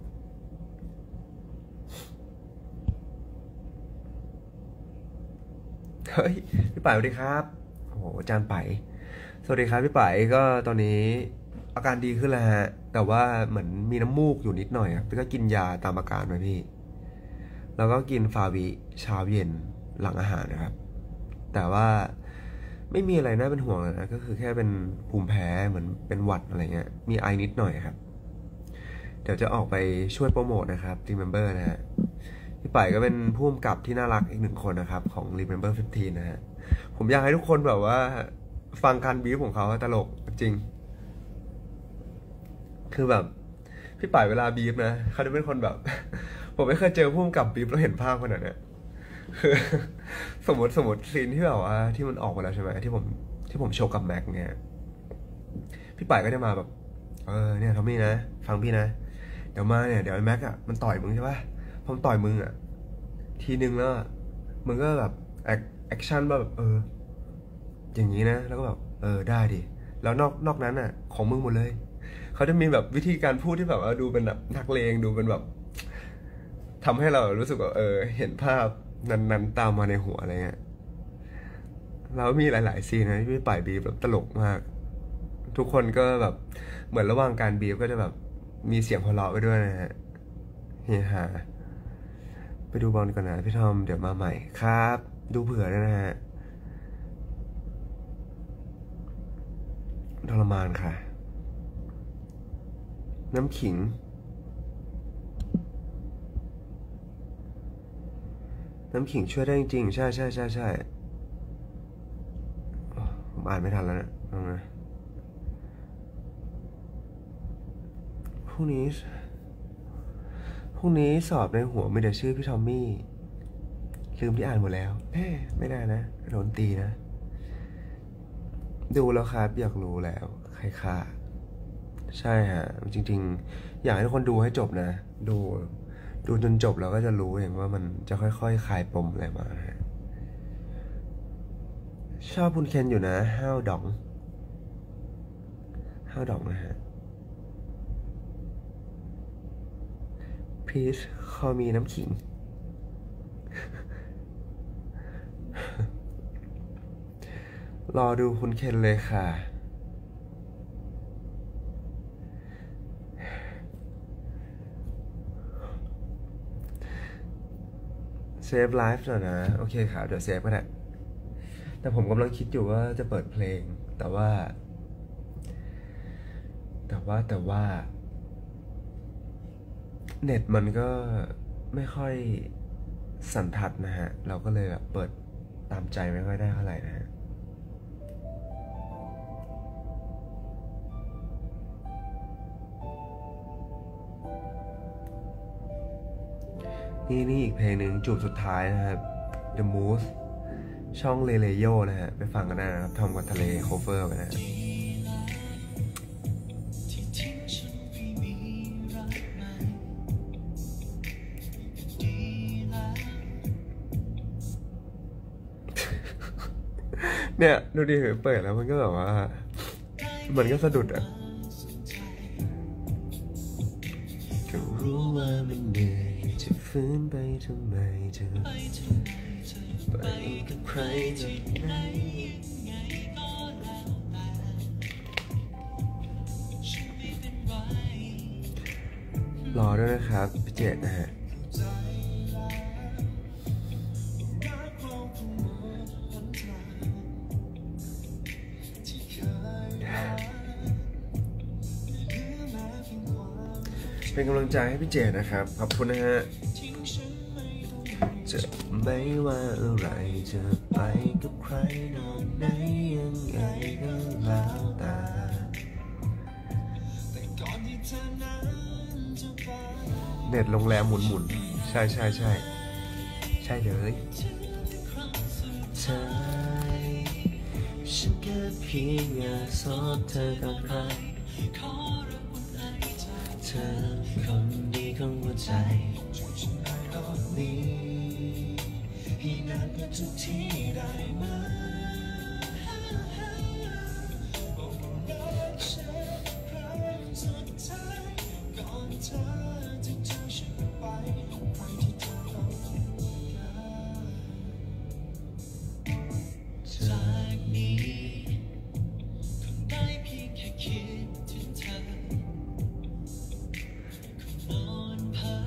เฮ้ยพี่ป๋ายสวัสดีครับโอ้โหอาจารย์ป๋ายสวัสดีครับพี่ป๋ายก็ตอนนี้อาการดีขึ้นแล้วฮะแต่ว่าเหมือนมีน้ำมูกอยู่นิดหน่อยครับก็กินยาตามอาการไปพี่แล้วก็กินฟาวิเช้าเย็นหลังอาหารนะครับแต่ว่าไม่มีอะไรน่าเป็นห่วงเลยนะก็คือแค่เป็นภูมิแพ้เหมือนเป็นหวัดอะไรเงี้ยมีไอนิดหน่อยครับดี๋ยวจะออกไปช่วยโปรโมทนะครับ Remember นะฮะพี่ป่ายก็เป็นผู้กำกับที่น่ารักอีกหนึ่งคนนะครับของ Remember 15นะฮะผมอยากให้ทุกคนแบบว่าฟังการบีฟของเขาตลกจริงคือแบบพี่ป่ายเวลาบีฟนะเขาจะเป็นคนแบบ ผมไม่เคยเจอผู้กำกับบีฟแล้วเห็นภาพขนาดนี้คือ สมมติซีนที่แบบว่าที่มันออกมาแล้วใช่ไหมที่ผมโชว์กับแม็กเนี่ยพี่ป่ายก็จะมาแบบเนี่ยทอมมี่นะฟังพี่นะเดี๋ยวมาเนี่ยเดี๋ยวแม็กมันต่อยมึงใช่ปะผมต่อยมึงทีนึงแล้วมึงก็แบบแอคชั่นแบบอย่างนี้นะแล้วก็แบบได้ดิแล้วนอกนั้นของมึงหมดเลยเขาจะมีแบบวิธีการพูดที่แบบว่าดูเป็นแบบนักเลงดูเป็นแบบทำให้เรารู้สึกว่าเห็นภาพนั้นตามมาในหัวอะไรเงี้ยแล้วมีหลายๆซีนนะที่พี่ป่ายบีบแบบตลกมากทุกคนก็แบบเหมือนระหว่างการบีบก็จะแบบมีเสียงหัวเราะไปด้วยนะฮะเฮฮาไปดูบอลก่อนนะพี่ทอมเดี๋ยวมาใหม่ครับดูเผื่อด้วยนะฮะทรมานค่ะน้ำขิงช่วยได้จริงๆใช่ผมอ่านไม่ทันแล้วนะพรุ่งนี้สอบในหัวมีแต่ชื่อพี่ทอมมี่ลืมที่อ่านหมดแล้วไม่ได้นะโดนตีนะดูแล้วครับอยากรู้แล้วใครฆ่าใช่ฮะจริงๆอยากให้ทุกคนดูให้จบนะดูจนจบแล้วก็จะรู้เองว่ามันจะค่อยๆคลายปมอะไรมาฮะชอบคุณเคนอยู่นะห้าวดองนะฮะพีชคอมีน้ำขิงรอดูคุณเคนเลยค่ะเซฟไลฟ์หน่อยนะโอเคครับเดี๋ยวเซฟก็ได้แต่ผมกำลังคิดอยู่ว่าจะเปิดเพลงแต่ว่าเน็ตมันก็ไม่ค่อยสันทัดนะฮะเราก็เลยแบบเปิดตามใจไม่ค่อยได้เท่าไหร่นะฮะนี่อีกเพลงหนึ่งจูบสุดท้ายนะครับ The Moose ช่องเลโยนะฮะไปฟังกันได้นะครับทอมกับทะเลโคเวอร์ไปนะเนี่ยดูดิเปิดแล้วมันก็แบบว่ามันก็สะดุดก็รู้ว่ามันเหนื่อยจะฟื้นไปทำไมจะไปกับใครที่ไหนรอด้วยนะครับพี่เจตนะฮะเป็นกำลังใจให้พี่เจตนะครับขอบคุณนะฮะจะไม่ว่าอะไรจะไปกับใครนอนไหนยังไงก็แล้วแต่เน็ตโรงแรมหมุนใช่เลยใช่ฉันแค่เพียงอยากสอบเธอกับใครเธอคนดีของหัวใจนี้ให้นานกว่าทุกที่ได้ไหมจากนี้คงได้เพียงแค่คิดถึงเธอคงนอนเพ้อ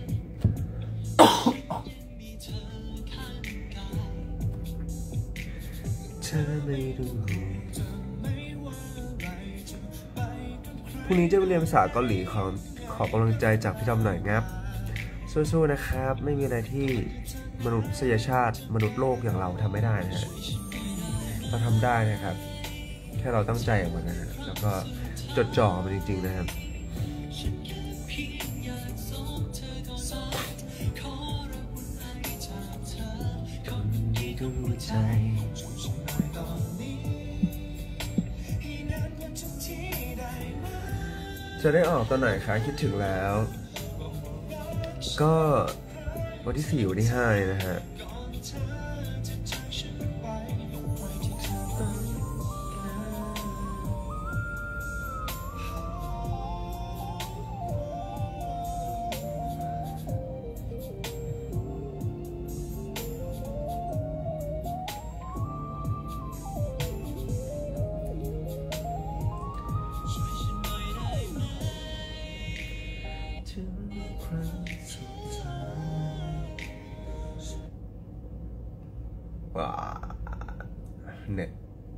ยังมีเธอข้างกายเธอไม่รู้พรุ่งนี้จะไปเรียนภาษาเกาหลีขอกำลังใจจากพี่ทอมหน่อยงับสู้ๆนะครับไม่มีอะไรที่มนุษยชาติมนุษย์โลกอย่างเราทำไม่ได้นะฮะเราทำได้นะครับแค่เราตั้งใจกับมันนะฮะแล้วก็จดจ่อมันจริงๆนะครับจะได้ออกตอนไหนคะคิดถึงแล้วก็วันที่4วันที่5นะฮะว้าเน็ต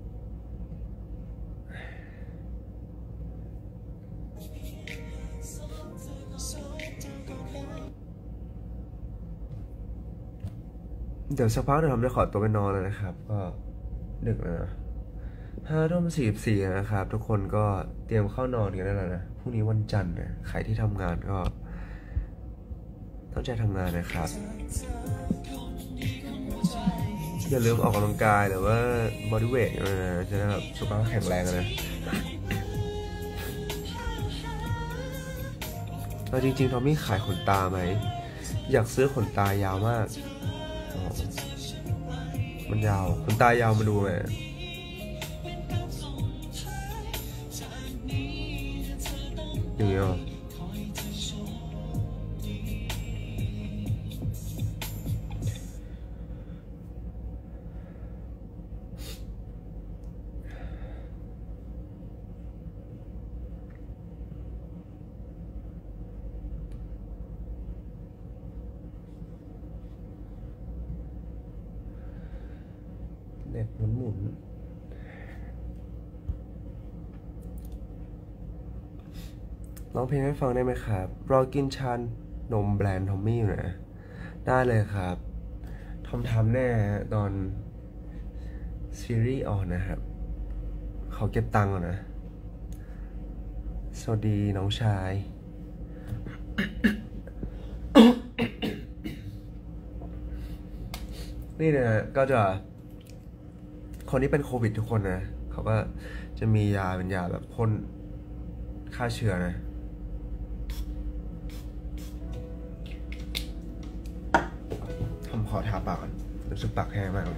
เดี๋ยวสักพักเดี๋ยวผมจะขอตัวไปนอนแล้วนะครับก็ดึกแล้วนะ5:44นะครับทุกคนก็เตรียมเข้านอนกันได้แล้วนะพรุ่งนี้วันจันทร์นะใครที่ทำงานก็ตั้งใจทำงานนะครับอย่าลืมออกกำลังกายหรือว่าบอดี้เวทนะจะได้แบบสุขภาพแข็งแรงนะแล้วจริงๆทอมมี่ขายขนตาไหมอยากซื้อขนตายาวมากมันยาวขนตายาวมาดูไหมอย่างเงี้ยเน็ตหมุนร้องเพลงให้ฟังได้ไหมครับรอกินชานมแบรนด์ทอมมี่อยู่นะได้เลยครับทอมทำแน่ตอนซีรีส์ออนนะครับเขาเก็บตังค์ก่อนนะสวัสดีน้องชายนี่นะก็จะคนที่เป็นโควิดทุกคนนะเขาก็จะมียาเป็นยาแบบพ่นฆ่าเชื้อนะผมขอทาปากก่อนรู้สึกปากแห้งมากเลย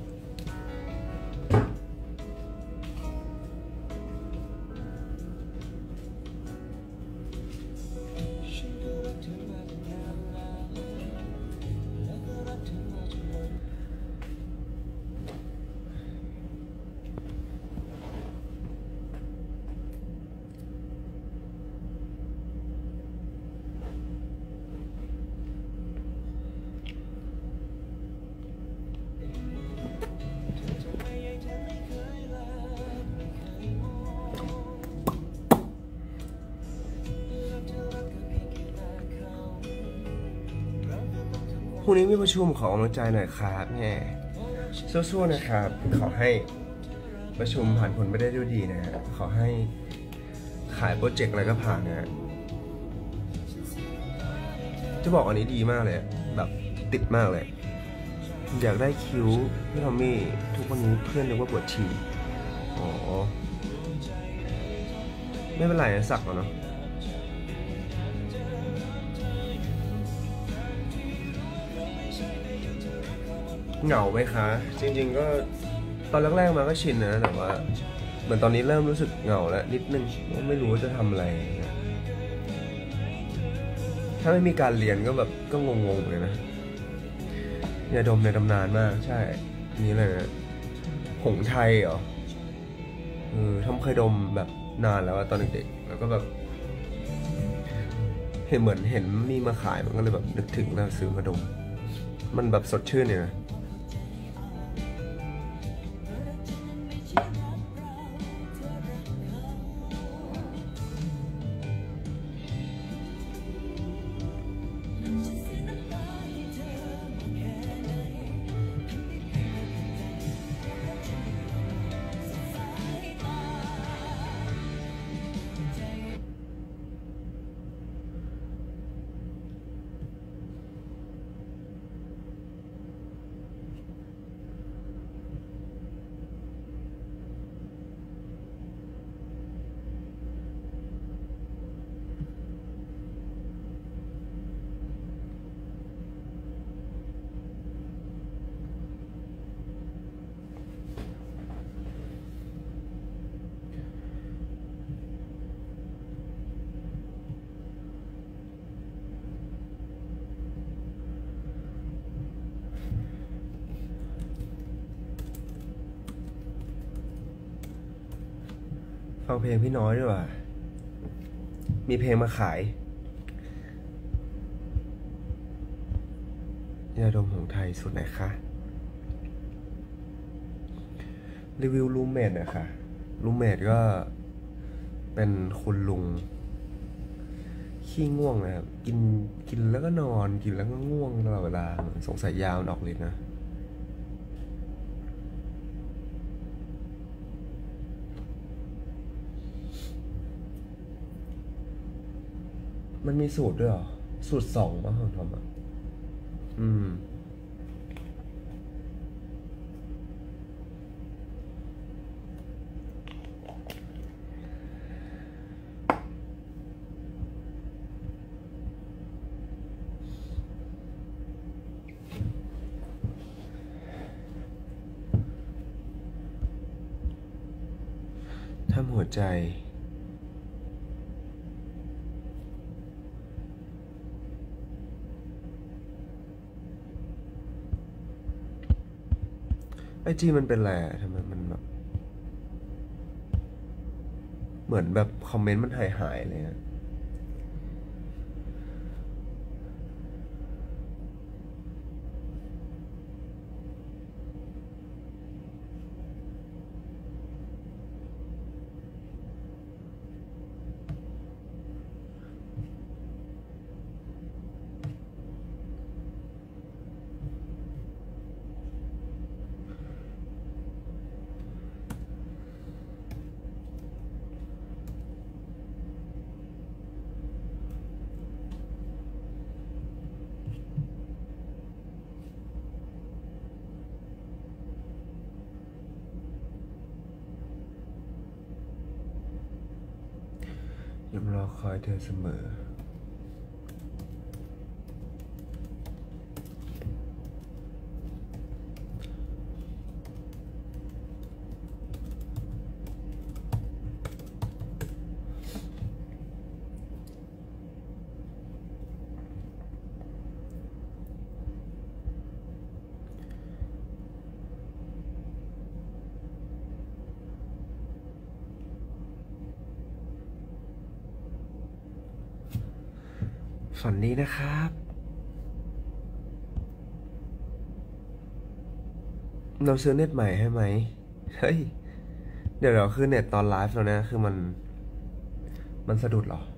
พรุ่งนี้มีประชุมขอกำลังใจหน่อยครับแม่สู้ๆนะครับขอให้ประชุมผ่านผลไปได้ด้วยดีนะฮะขอให้ขายโปรเจกต์อะไรก็ผ่านนะฮะจะบอกอันนี้ดีมากเลยแบบติดมากเลยอยากได้คิ้วพี่ทอมมี่ทุกวันนี้เพื่อนเรียกว่าปวดฉี่อ๋อไม่เป็นไรสักแล้วเนาะเหงาไหมคะจริงๆก็ตอนแรกๆมาก็ชินนะแต่ว่าเหมือนตอนนี้เริ่มรู้สึกเหงาแล้วนิดนึงว่าไม่รู้ว่าจะทำอะไรถ้าไม่มีการเรียนก็แบบก็งงๆเลยนะอย่าดมในตำนานมากใช่นี่เลยนะผงไทยเหรอทำเคยดมแบบนานแล้วตอนเด็กๆแล้วก็แบบเหมือนเห็นมีมาขายมันก็เลยแบบนึกถึงแล้วซื้อมาดมมันแบบสดชื่นเนี่ยนะฟังเพลงพี่น้อยด้วยว่ะมีเพลงมาขายยาดมของไทยสุดไหนคะรีวิวรูมเมทนะคะรูมเมทก็เป็นคุณลุงขี้ง่วงนะครับกินแล้วก็นอนกินแล้วก็ง่วงตลอดเวลาสงสัยยาวออกฤทธิ์นะมันมีสูตรด้วยเหรอสูตร2ป่ะของทอมอ่ะทำหัวใจไอจีมันเป็นอะไรทำไมมันแบบเหมือนแบบคอมเมนต์มันหายเลยฮะยังรอคอยเธอเสมอฝันดีนะครับเราซื้อเน็ตใหม่ให้ไหมเฮ้ยเดี๋ยวคือเน็ตตอนไลฟ์แล้วนะคือมันสะดุดเหรอ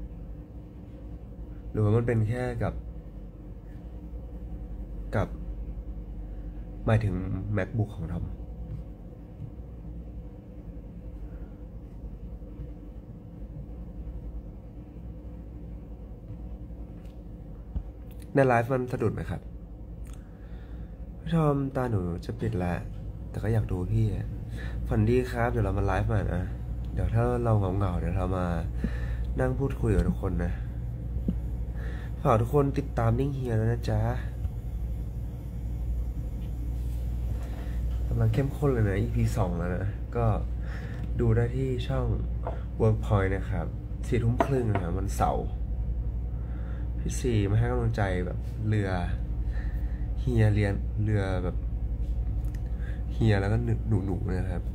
หรือว่ามันเป็นแค่กับหมายถึง MacBook ของทอมในไลฟ์มันสะดุดไหมครับพี่ทอมตาหนูจะปิดแล้วแต่ก็อยากดูพี่ฝันดีครับเดี๋ยวเรามาไลฟ์มานะเดี๋ยวถ้าเราเหงาเดี๋ยวเรามานั่งพูดคุยกับทุกคนนะฝากทุกคนติดตามนิ่งเฮียแล้วนะจ๊ะกำลังเข้มข้นเลยนะ EP 2แล้วนะก็ดูได้ที่ช่อง Workpoint นะครับ4:30นะวันเสาร์พี่ซีมาให้กำลังใจแบบเรือเฮียเรียนเรือแบบเฮียแล้วก็หนูนะครับ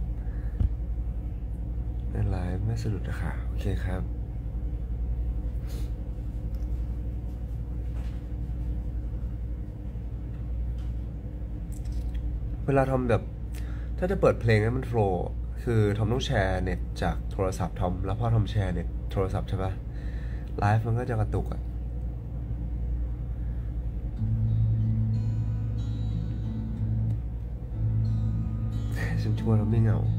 ในไลฟ์ไม่สะดุดนะคะโอเคครับเวลาทำแบบถ้าจะเปิดเพลงให้มันโฟลว์คือทอมต้องแชร์เน็ตจากโทรศัพท์ทอมแล้วพอทอมแชร์เน็ตโทรศัพท์ใช่ปะไลฟ์มันก็จะกระตุกอ่ะฉันชวนเราไม่เหงา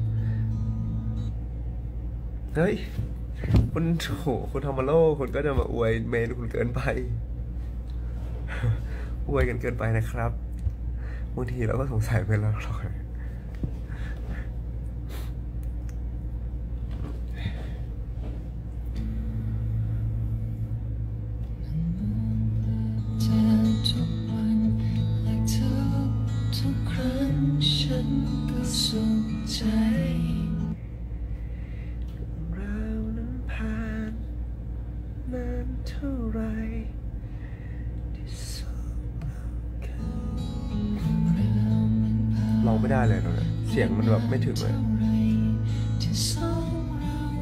เฮ้ยคุณโหคุณทอมมาโลคุณก็จะมาอวยเมย์คุณเกินไปอวยกันเกินไปนะครับบางทีเราก็สงสัยเพื่อนเราหรอกร้องไม่ได้เลยตอนนี้เสียงมันแบบไม่ถึงเลย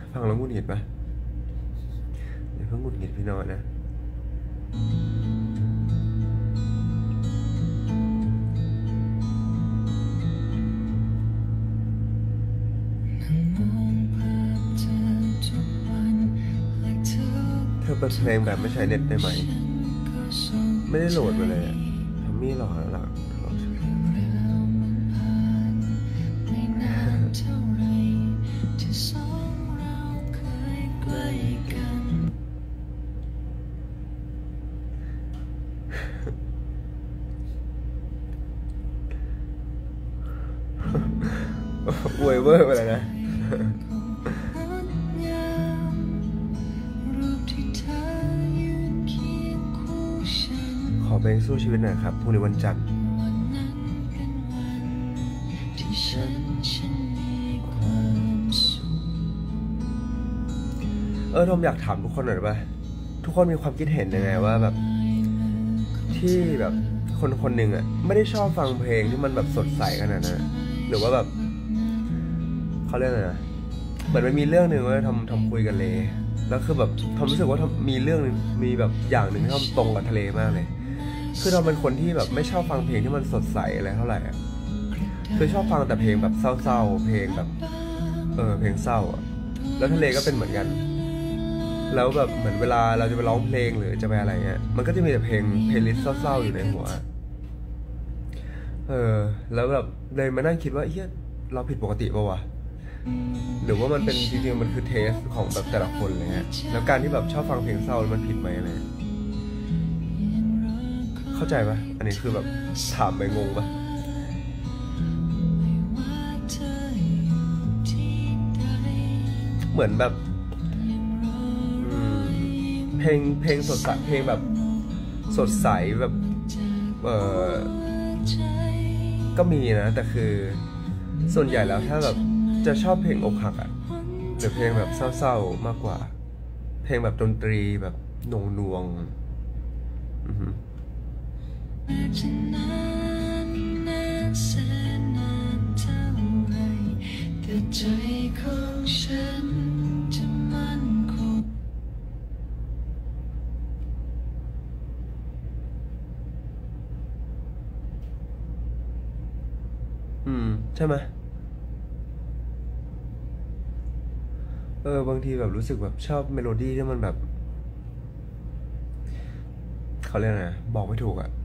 ฟังแล้วหงุดหงิดปะเดี๋ยวเพิ่งหงุดหงิดพี่นอนนะเธอเปิดเพลงแบบไม่ใช้เน็ตได้ไหมไม่ได้โหลดไปเลยทำมี่หรอหรออวยเวอร์ไปเลยนะขอเพลงสู้ชีวิตหน่อยครับพรุ่งนี้วันจันทร์ทอมอยากถามทุกคนหน่อยป่ะทุกคนมีความคิดเห็นยังไงว่าแบบที่แบบคนคนหนึ่งอ่ะไม่ได้ชอบฟังเพลงที่มันแบบสดใสขนาดนั้นหรือว่าแบบเขาเรียกอะไรนะเหมือนมันมีเรื่องหนึ่งว่าทำคุยกันเลยแล้วคือแบบทอมรู้สึกว่ามีเรื่องนึงมีแบบอย่างหนึ่งที่ทอมตรงกับทะเลมากเลยคือเราเป็นคนที่แบบไม่ชอบฟังเพลงที่มันสดใสอะไรเท่าไหร่อ่ะคือชอบฟังแต่เพลงแบบเศร้าๆเพลงแบบเพลงเศร้าอ่ะแล้วทะเลก็เป็นเหมือนกันแล้วแบบเหมือนเวลาเราจะไปร้องเพลงหรือจะไปอะไรเงี้ยมันก็จะมีแต่เพลงลิสต์เศร้าๆอยู่ในหัวแล้วแบบเลยมานั่งคิดว่าเฮ้ยเราผิดปกติป่าววะหรือว่ามันเป็นจริงๆมันคือเทสของแบบแต่ละคนอะไรเงี้ยแล้วการที่แบบชอบฟังเพลงเศร้ามันผิดไหมอะไรเข้าใจปะอันนี้คือแบบถามไปงงปะเหมือนแบบเพลงสดใสเพลงแบบสดใสแบบก็มีนะแต่คือส่วนใหญ่แล้วถ้าแบบจะชอบเพลงอกหักอ่ะหรือเพลงแบบเศร้าๆมากกว่าเพลงแบบดนตรีแบบหน่วงใช่ไหมบางทีแบบรู้สึกแบบชอบเมโลดี้ที่มันแบบเขาเรียกไงบอกไม่ถูกอ่ะ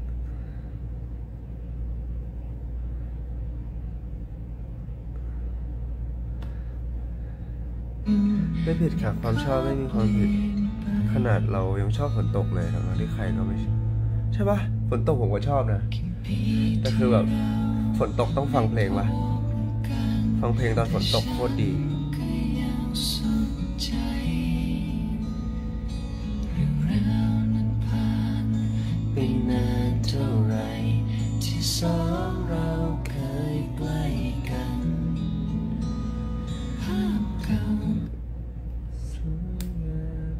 ไม่ผิดค่ะความชอบไม่มีความผิดขนาดเรายังชอบฝนตกเลยทั้งที่ใครก็ไม่ใช่ปะฝนตกผมก็ชอบนะแต่คือแบบฝนตกต้องฟังเพลงวะฟังเพลงตอนฝนตกโคตรดีเป็นนานเท่าไรที่สองเราเคยใกล้กันภาพเก่าสวยงาม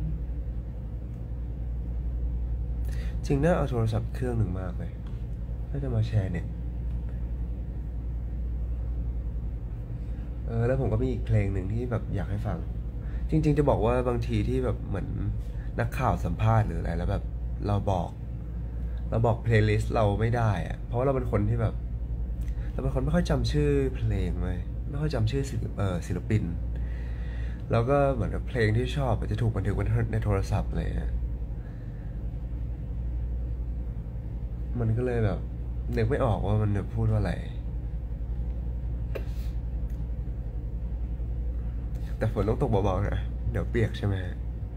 จริงน่าเอาโทรศัพท์เครื่องหนึ่งมากเลยถ้าจะมาแชร์เนี่ยแล้วผมก็มีอีกเพลงหนึ่งที่แบบอยากให้ฟังจริงๆจะบอกว่าบางทีที่แบบเหมือนนักข่าวสัมภาษณ์หรืออะไรแล้วแบบเราบอกเพลย์ลิสต์เราไม่ได้อะเพราะว่าเราเป็นคนที่แบบเราเป็นคนไม่ค่อยจำชื่อเพลงเลยไม่ค่อยจำชื่อศิลปินแล้วก็เหมือนกับเพลงที่ชอบจะถูกบันทึกไว้ในโทรศัพท์เลยมันก็เลยแบบนึกไม่ออกว่ามันจะพูดว่าอะไรแต่ฝนต้องตกเบาๆนะเดี๋ยวเปียกใช่ไหม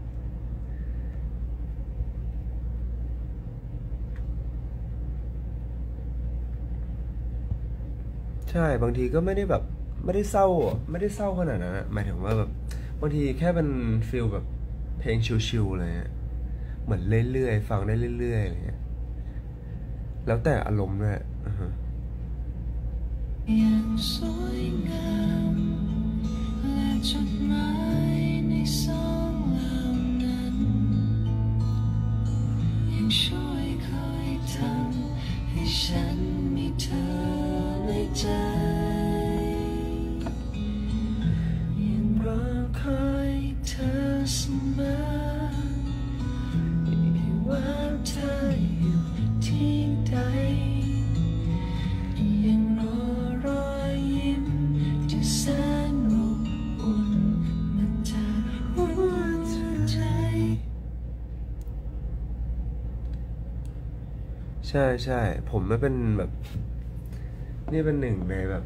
ใช่บางทีก็ไม่ได้แบบไม่ได้เศร้าขนาดนั้นหมายถึงว่าแบบบางทีแค่เป็นฟีลแบบเพลงชิลๆเลยเหมือนเรื่อยๆฟังได้เรื่อยๆอะไรเงี้ยแล้วแต่อารมณ์ด้วยยังสวยงามและจดหมายในซองเหล่านั้นยังช่วยคอยทำให้ฉันมีเธอในใจยังรอคอยใช่ใช่ผมไม่เป็นแบบนี่เป็นหนึ่งในแบบ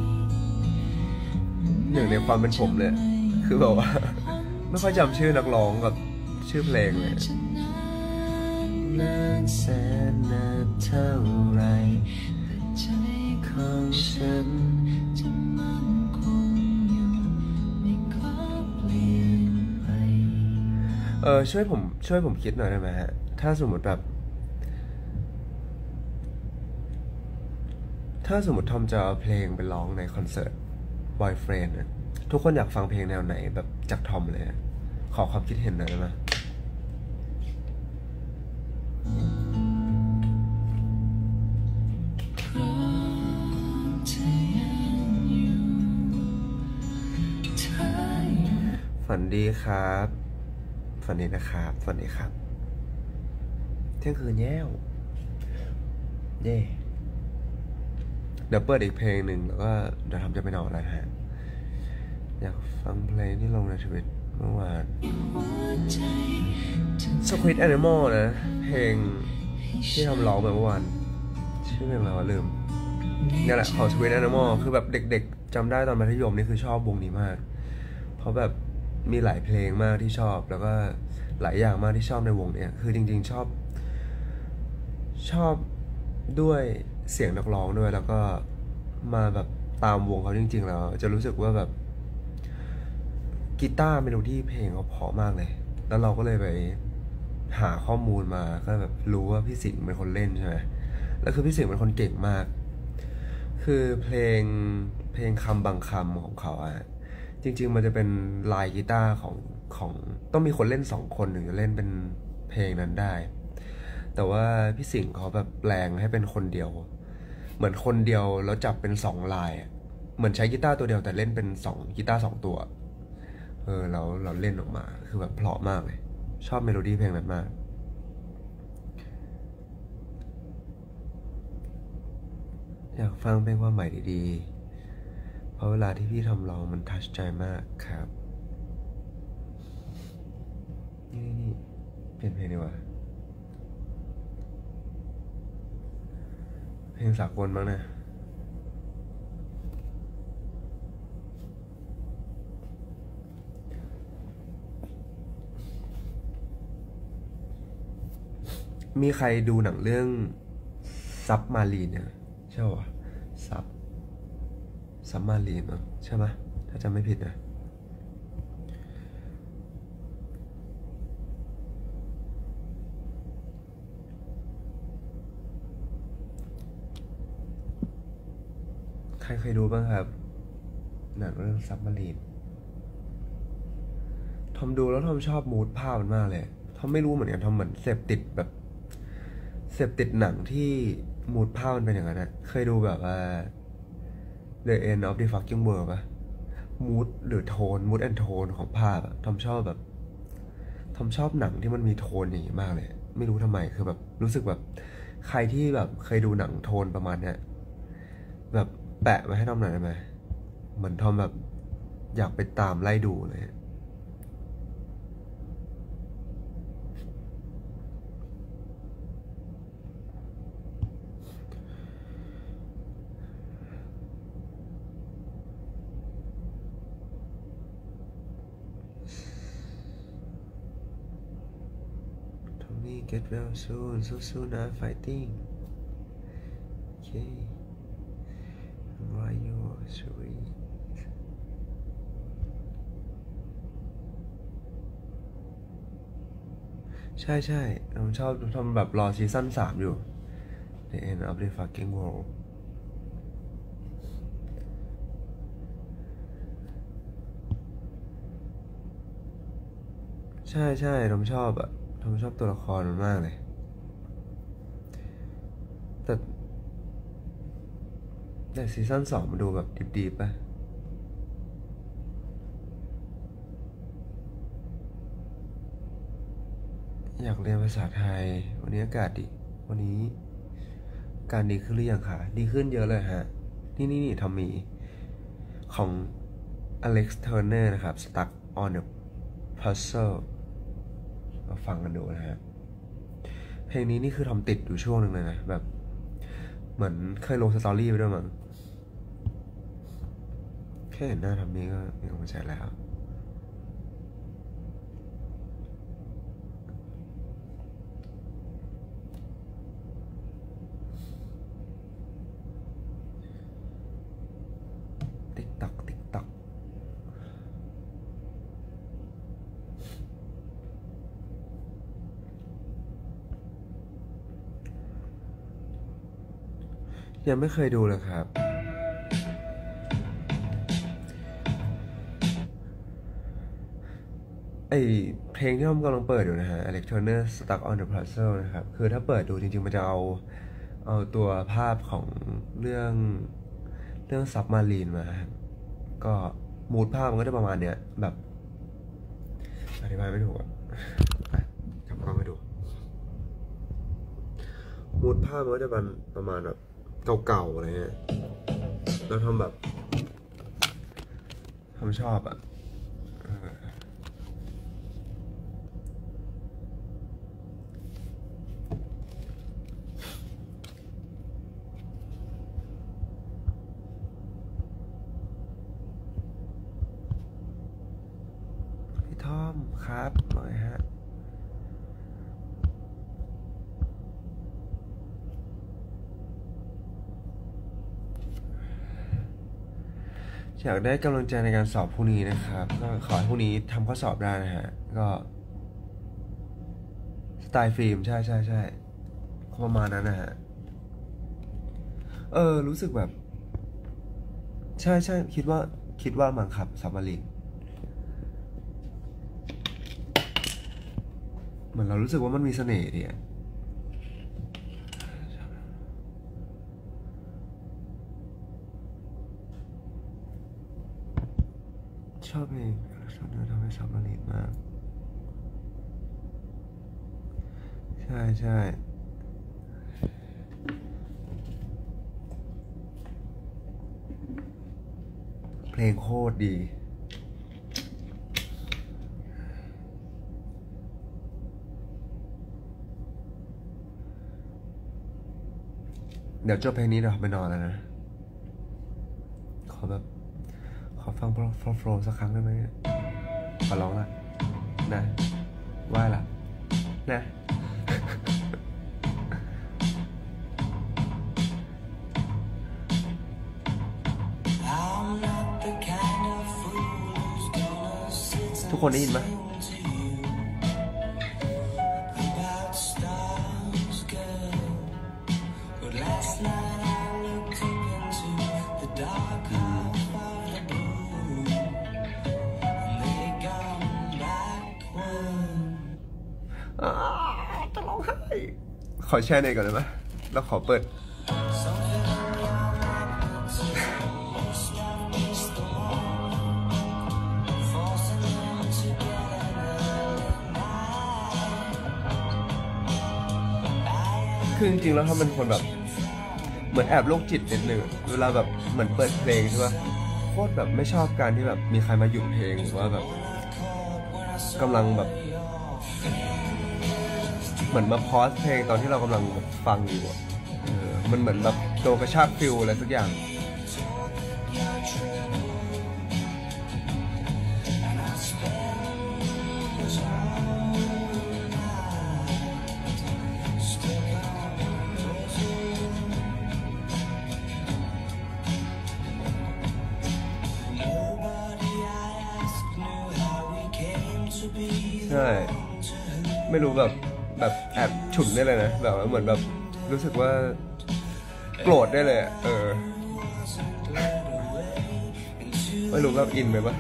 หนึ่งในความเป็นผมเลยคือแบบว่าไม่ค่อยจำชื่อนักร้องกับชื่อเพลงเลยนานแสนนานเท่าไรใจของฉันจะมั่นคงอยู่ไม่ขอเปลี่ยนไปช่วยผมคิดหน่อยได้ไหมฮะถ้าสมมติแบบทอมจะเอาเพลงไปร้องในคอนเสิร์ต Boyfriend นะทุกคนอยากฟังเพลงแนวไหนแบบจากทอมเลยขอความคิดเห็นหน่อยได้ไหมฝันดีครับฝันดีนะครับฝันดีครับเที่ยงคืนแย้วเย่เดี๋ยวเปิดอีกเพลงหนึ่งแล้วก็เดี๋ยวทำจะไปนอนแล้วฮะอยากฟังเพลงที่ลงในทวิตเมื่อวาน Squid Animal นะเพลงที่ทำร้องเมื่อวานชื่อเพลงอะไรวะลืมนี่แหละของ Squid Animal คือแบบเด็กๆจำได้ตอนมัธยมนี่คือชอบวงนี้มากเพราะแบบมีหลายเพลงมากที่ชอบแล้วก็หลายอย่างมากที่ชอบในวงเนี้ยคือจริงๆชอบด้วยเสียงนักร้องด้วยแล้วก็มาแบบตามวงเขาจริงๆแล้วจะรู้สึกว่าแบบกีตาร์เมโลดี้เพลงเขาเพราะมากเลยแล้วเราก็เลยไปหาข้อมูลมาก็แบบรู้ว่าพี่สิงห์เป็นคนเล่นใช่ไหมแล้วคือพี่สิงห์เป็นคนเก่งมากคือเพลงคำบางคำของเขาอะจริงๆมันจะเป็นลายกีตาร์ของต้องมีคนเล่น2 คนถึงจะเล่นเป็นเพลงนั้นได้แต่ว่าพี่สิงห์เขาแบบแปลงให้เป็นคนเดียวเหมือนคนเดียวแล้วจับเป็น2 ลายเหมือนใช้กีตาร์ตัวเดียวแต่เล่นเป็นกีตาร์2 ตัวเราเล่นออกมาคือแบบเพราะมากเลยชอบเมโลดี้เพลงนั้นมากอยากฟังเพลงความหมายดีๆเพราะเวลาที่พี่ทำร้องมันทัชใจมากครับนี่เปลี่ยนเพลงดีกว่าเพลงสากลบ้างนะมีใครดูหนังเรื่องซับมารีนเนี่ยใช่ป่ะซับมารีนเนาะใช่ไหมถ้าจำไม่ผิดนะใครเคยดูบ้างครับหนังเรื่องซับมารีนทอมดูแล้วทอมชอบมูดภาพมันมากเลยทอมไม่รู้เหมือนกันทอมเหมือนเสพติดหนังที่มูดภาพมันเป็นอย่างนั้นนะเคยดูแบบว่า The End of the Fucking World ปะมูดหรือโทนมูดแอนโทนของภาพอะทอมชอบหนังที่มันมีโทนอย่างนี้มากเลยไม่รู้ทำไมคือแบบรู้สึกแบบใครที่แบบเคยดูหนังโทนประมาณเนี้ยแบบแปะมาให้ทอมหน่อยได้ไหมเหมือนทอมแบบอยากไปตามไล่ดูเลยGet well soon, so soon I'm fighting. Okay. Why you sweet? ใช่ผมชอบทำแบบรอซีซั่น3อยู่ The End of the Fucking World ใช่ผมชอบตัวละครมันมากเลยแต่ซีซั่น2มันดูแบบดิบๆป่ะอยากเรียนภาษาไทยวันนี้อากาศดีวันนี้การดีขึ้นหรือยังคะดีขึ้นเยอะเลยฮะนี่ทอมมีของ Alex Turner นะครับ Stuck on the Puzzle มาฟังกันดูนะฮะเพเพลงนี้นี่คือทำติดอยู่ช่วงหนึ่งเลยนะแบบเหมือนเคยลงสตอรี่ไปด้วยมั้งแค่เห็นหน้าทำนี้ก็มีกำลังใจแล้วติ๊กตักติ๊กตักยังไม่เคยดูเลยครับไอเพลงที่ผมกำลังเปิดอยู่นะฮะ Alex Turner Stuck on the Puzzle นะครับคือถ้าเปิดดูจริงๆมันจะเอาตัวภาพของเรื่องซับมารีนมาก็มูดภาพมันก็จะประมาณเนี้ยแบบอธิบายไม่ถูกอ่ะจับกล้องให้ดูมูดภาพมันก็จะประมาณแบบเก่าๆอะไรเงี้ยแล้วทำแบบทำชอบอ่ะพี่ทอมครับหน่อยฮะอยากได้กำลังใจในการสอบพรุ่งนี้นะครับก็ขอให้พรุ่งนี้ทำข้อสอบได้นะฮะก็สไตล์ฟิล์มใช่ประมาณนั้นนะฮะรู้สึกแบบใช่คิดว่ามั้งครับซับมารีนเหมือนเรารู้สึกว่ามันมีเสน่ห์ดีอะชอบเพลงชอบเนื้อทำให้ซับมารีนมากใช่เพลงโคตรดีเดี๋ยวจบเพลงนี้เดี๋ยวไปนอนแล้วนะขอฟังโฟล์สักครั้งได้ไหมขอร้องละนะไหว้ละนะทุกคนได้ยินไหมจะร้องไห้ขอแชร์หน่อยก่อนได้ไหมแล้วขอเปิดคือจริงๆแล้วถ้าเป็นคนแบบเหมือนแอบโรคจิตนิดนึงเวลาแบบเหมือนเปิดเพลงใช่ป่ะโคตรแบบไม่ชอบการที่แบบมีใครมาหยุดเพลงหรือว่าแบบกำลังแบบเหมือนมาพอสเพลงตอนที่เรากำลังฟังอยู่อ่ะมันเหมือนแบบโดนกระชากฟิลอะไรสักอย่างใช่ไม่รู้แบบแอบฉุนได้เลยนะแบบเหมือนแบบรู้สึกว่าโกรธได้เลยไม่รู้แบบอินไหมปะ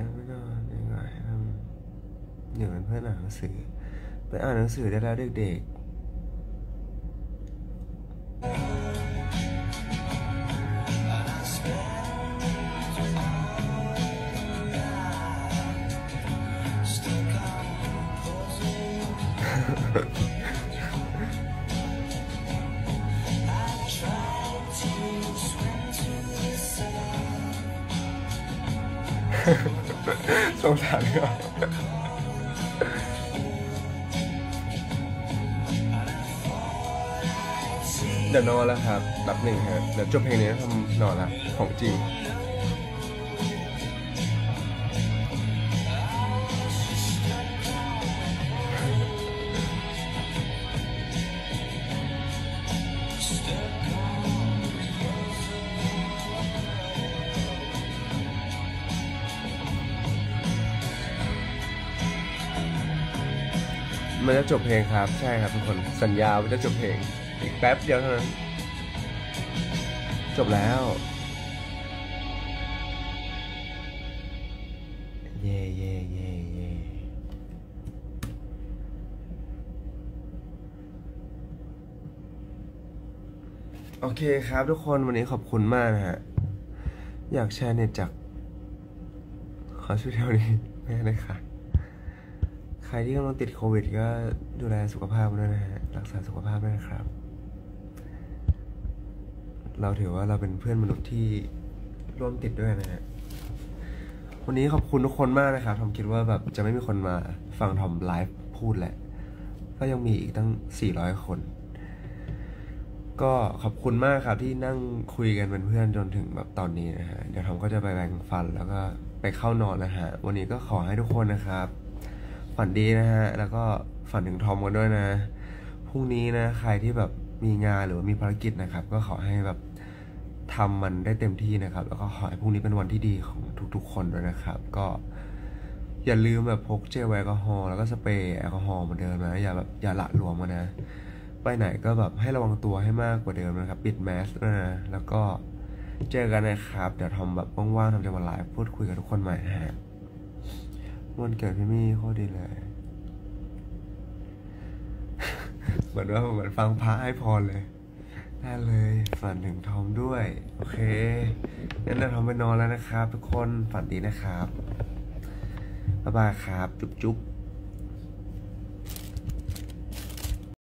ไม่นอนยังไงอยู่เป็นเพื่อนอ่านหนังสือไปอ่านหนังสือได้แล้วเด็กๆ สงสารเขาเดี๋ยวนอนแล้วครับแบบหนึ่งฮะเดี๋ยวจบเพลงนี้ทำนอนละของจริงมันจะจบเพลงครับใช่ครับทุกคนสัญญาว่าจะจบเพลงอีกแป๊บเดียวเท่านั้นจบแล้วเย่เย่เย่เย่โอเคครับทุกคนวันนี้ขอบคุณมากนะฮะอยากแชร์เน็ตจากขอช่วยเท่านี้ไม่ได้ค่ะใครที่กำลังติดโควิดก็ดูแลสุขภาพด้วยนะฮะรักษาสุขภาพด้วยนะครับเราถือว่าเราเป็นเพื่อนมนุษย์ที่ร่วมติดด้วยนะฮะวันนี้ขอบคุณทุกคนมากนะครับทอมคิดว่าแบบจะไม่มีคนมาฟังทอมไลฟ์พูดแหละก็ยังมีอีกตั้ง400 คนก็ขอบคุณมากครับที่นั่งคุยกันเป็นเพื่อนจนถึงแบบตอนนี้นะฮะเดี๋ยวทอมก็จะไปแบ่งฟันแล้วก็ไปเข้านอนนะฮะวันนี้ก็ขอให้ทุกคนนะครับฝันดีนะฮะแล้วก็ฝันถึงทอมกันด้วยนะพรุ่งนี้นะใครที่แบบมีงานหรือว่ามีภารกิจนะครับก็ขอให้แบบทำมันได้เต็มที่นะครับแล้วก็ขอให้พรุ่งนี้เป็นวันที่ดีของทุกๆคนด้วยนะครับก็อย่าลืมแบบพกเจลแอลกอฮอล์แล้วก็สเปรย์แอลกอฮอล์มาเดินนะอย่าละหลวมนะไปไหนก็แบบให้ระวังตัวให้มากกว่าเดิมนะครับปิดแมสด้วยนะแล้วก็เจอกันนะครับเดี๋ยวทำแบบว่างๆทำจะมาไลฟ์พูดคุยกับทุกคนใหม่นะฮะวันเกิดพี่มี่โคตรดีเลย เหมือนฟังพระให้พรเลยได้เลยฝันถึงทอมด้วยโอเคงั้นเราทอมไปนอนแล้วนะครับทุกคนฝันดีนะครับบ๊ายบายครับจุ๊บ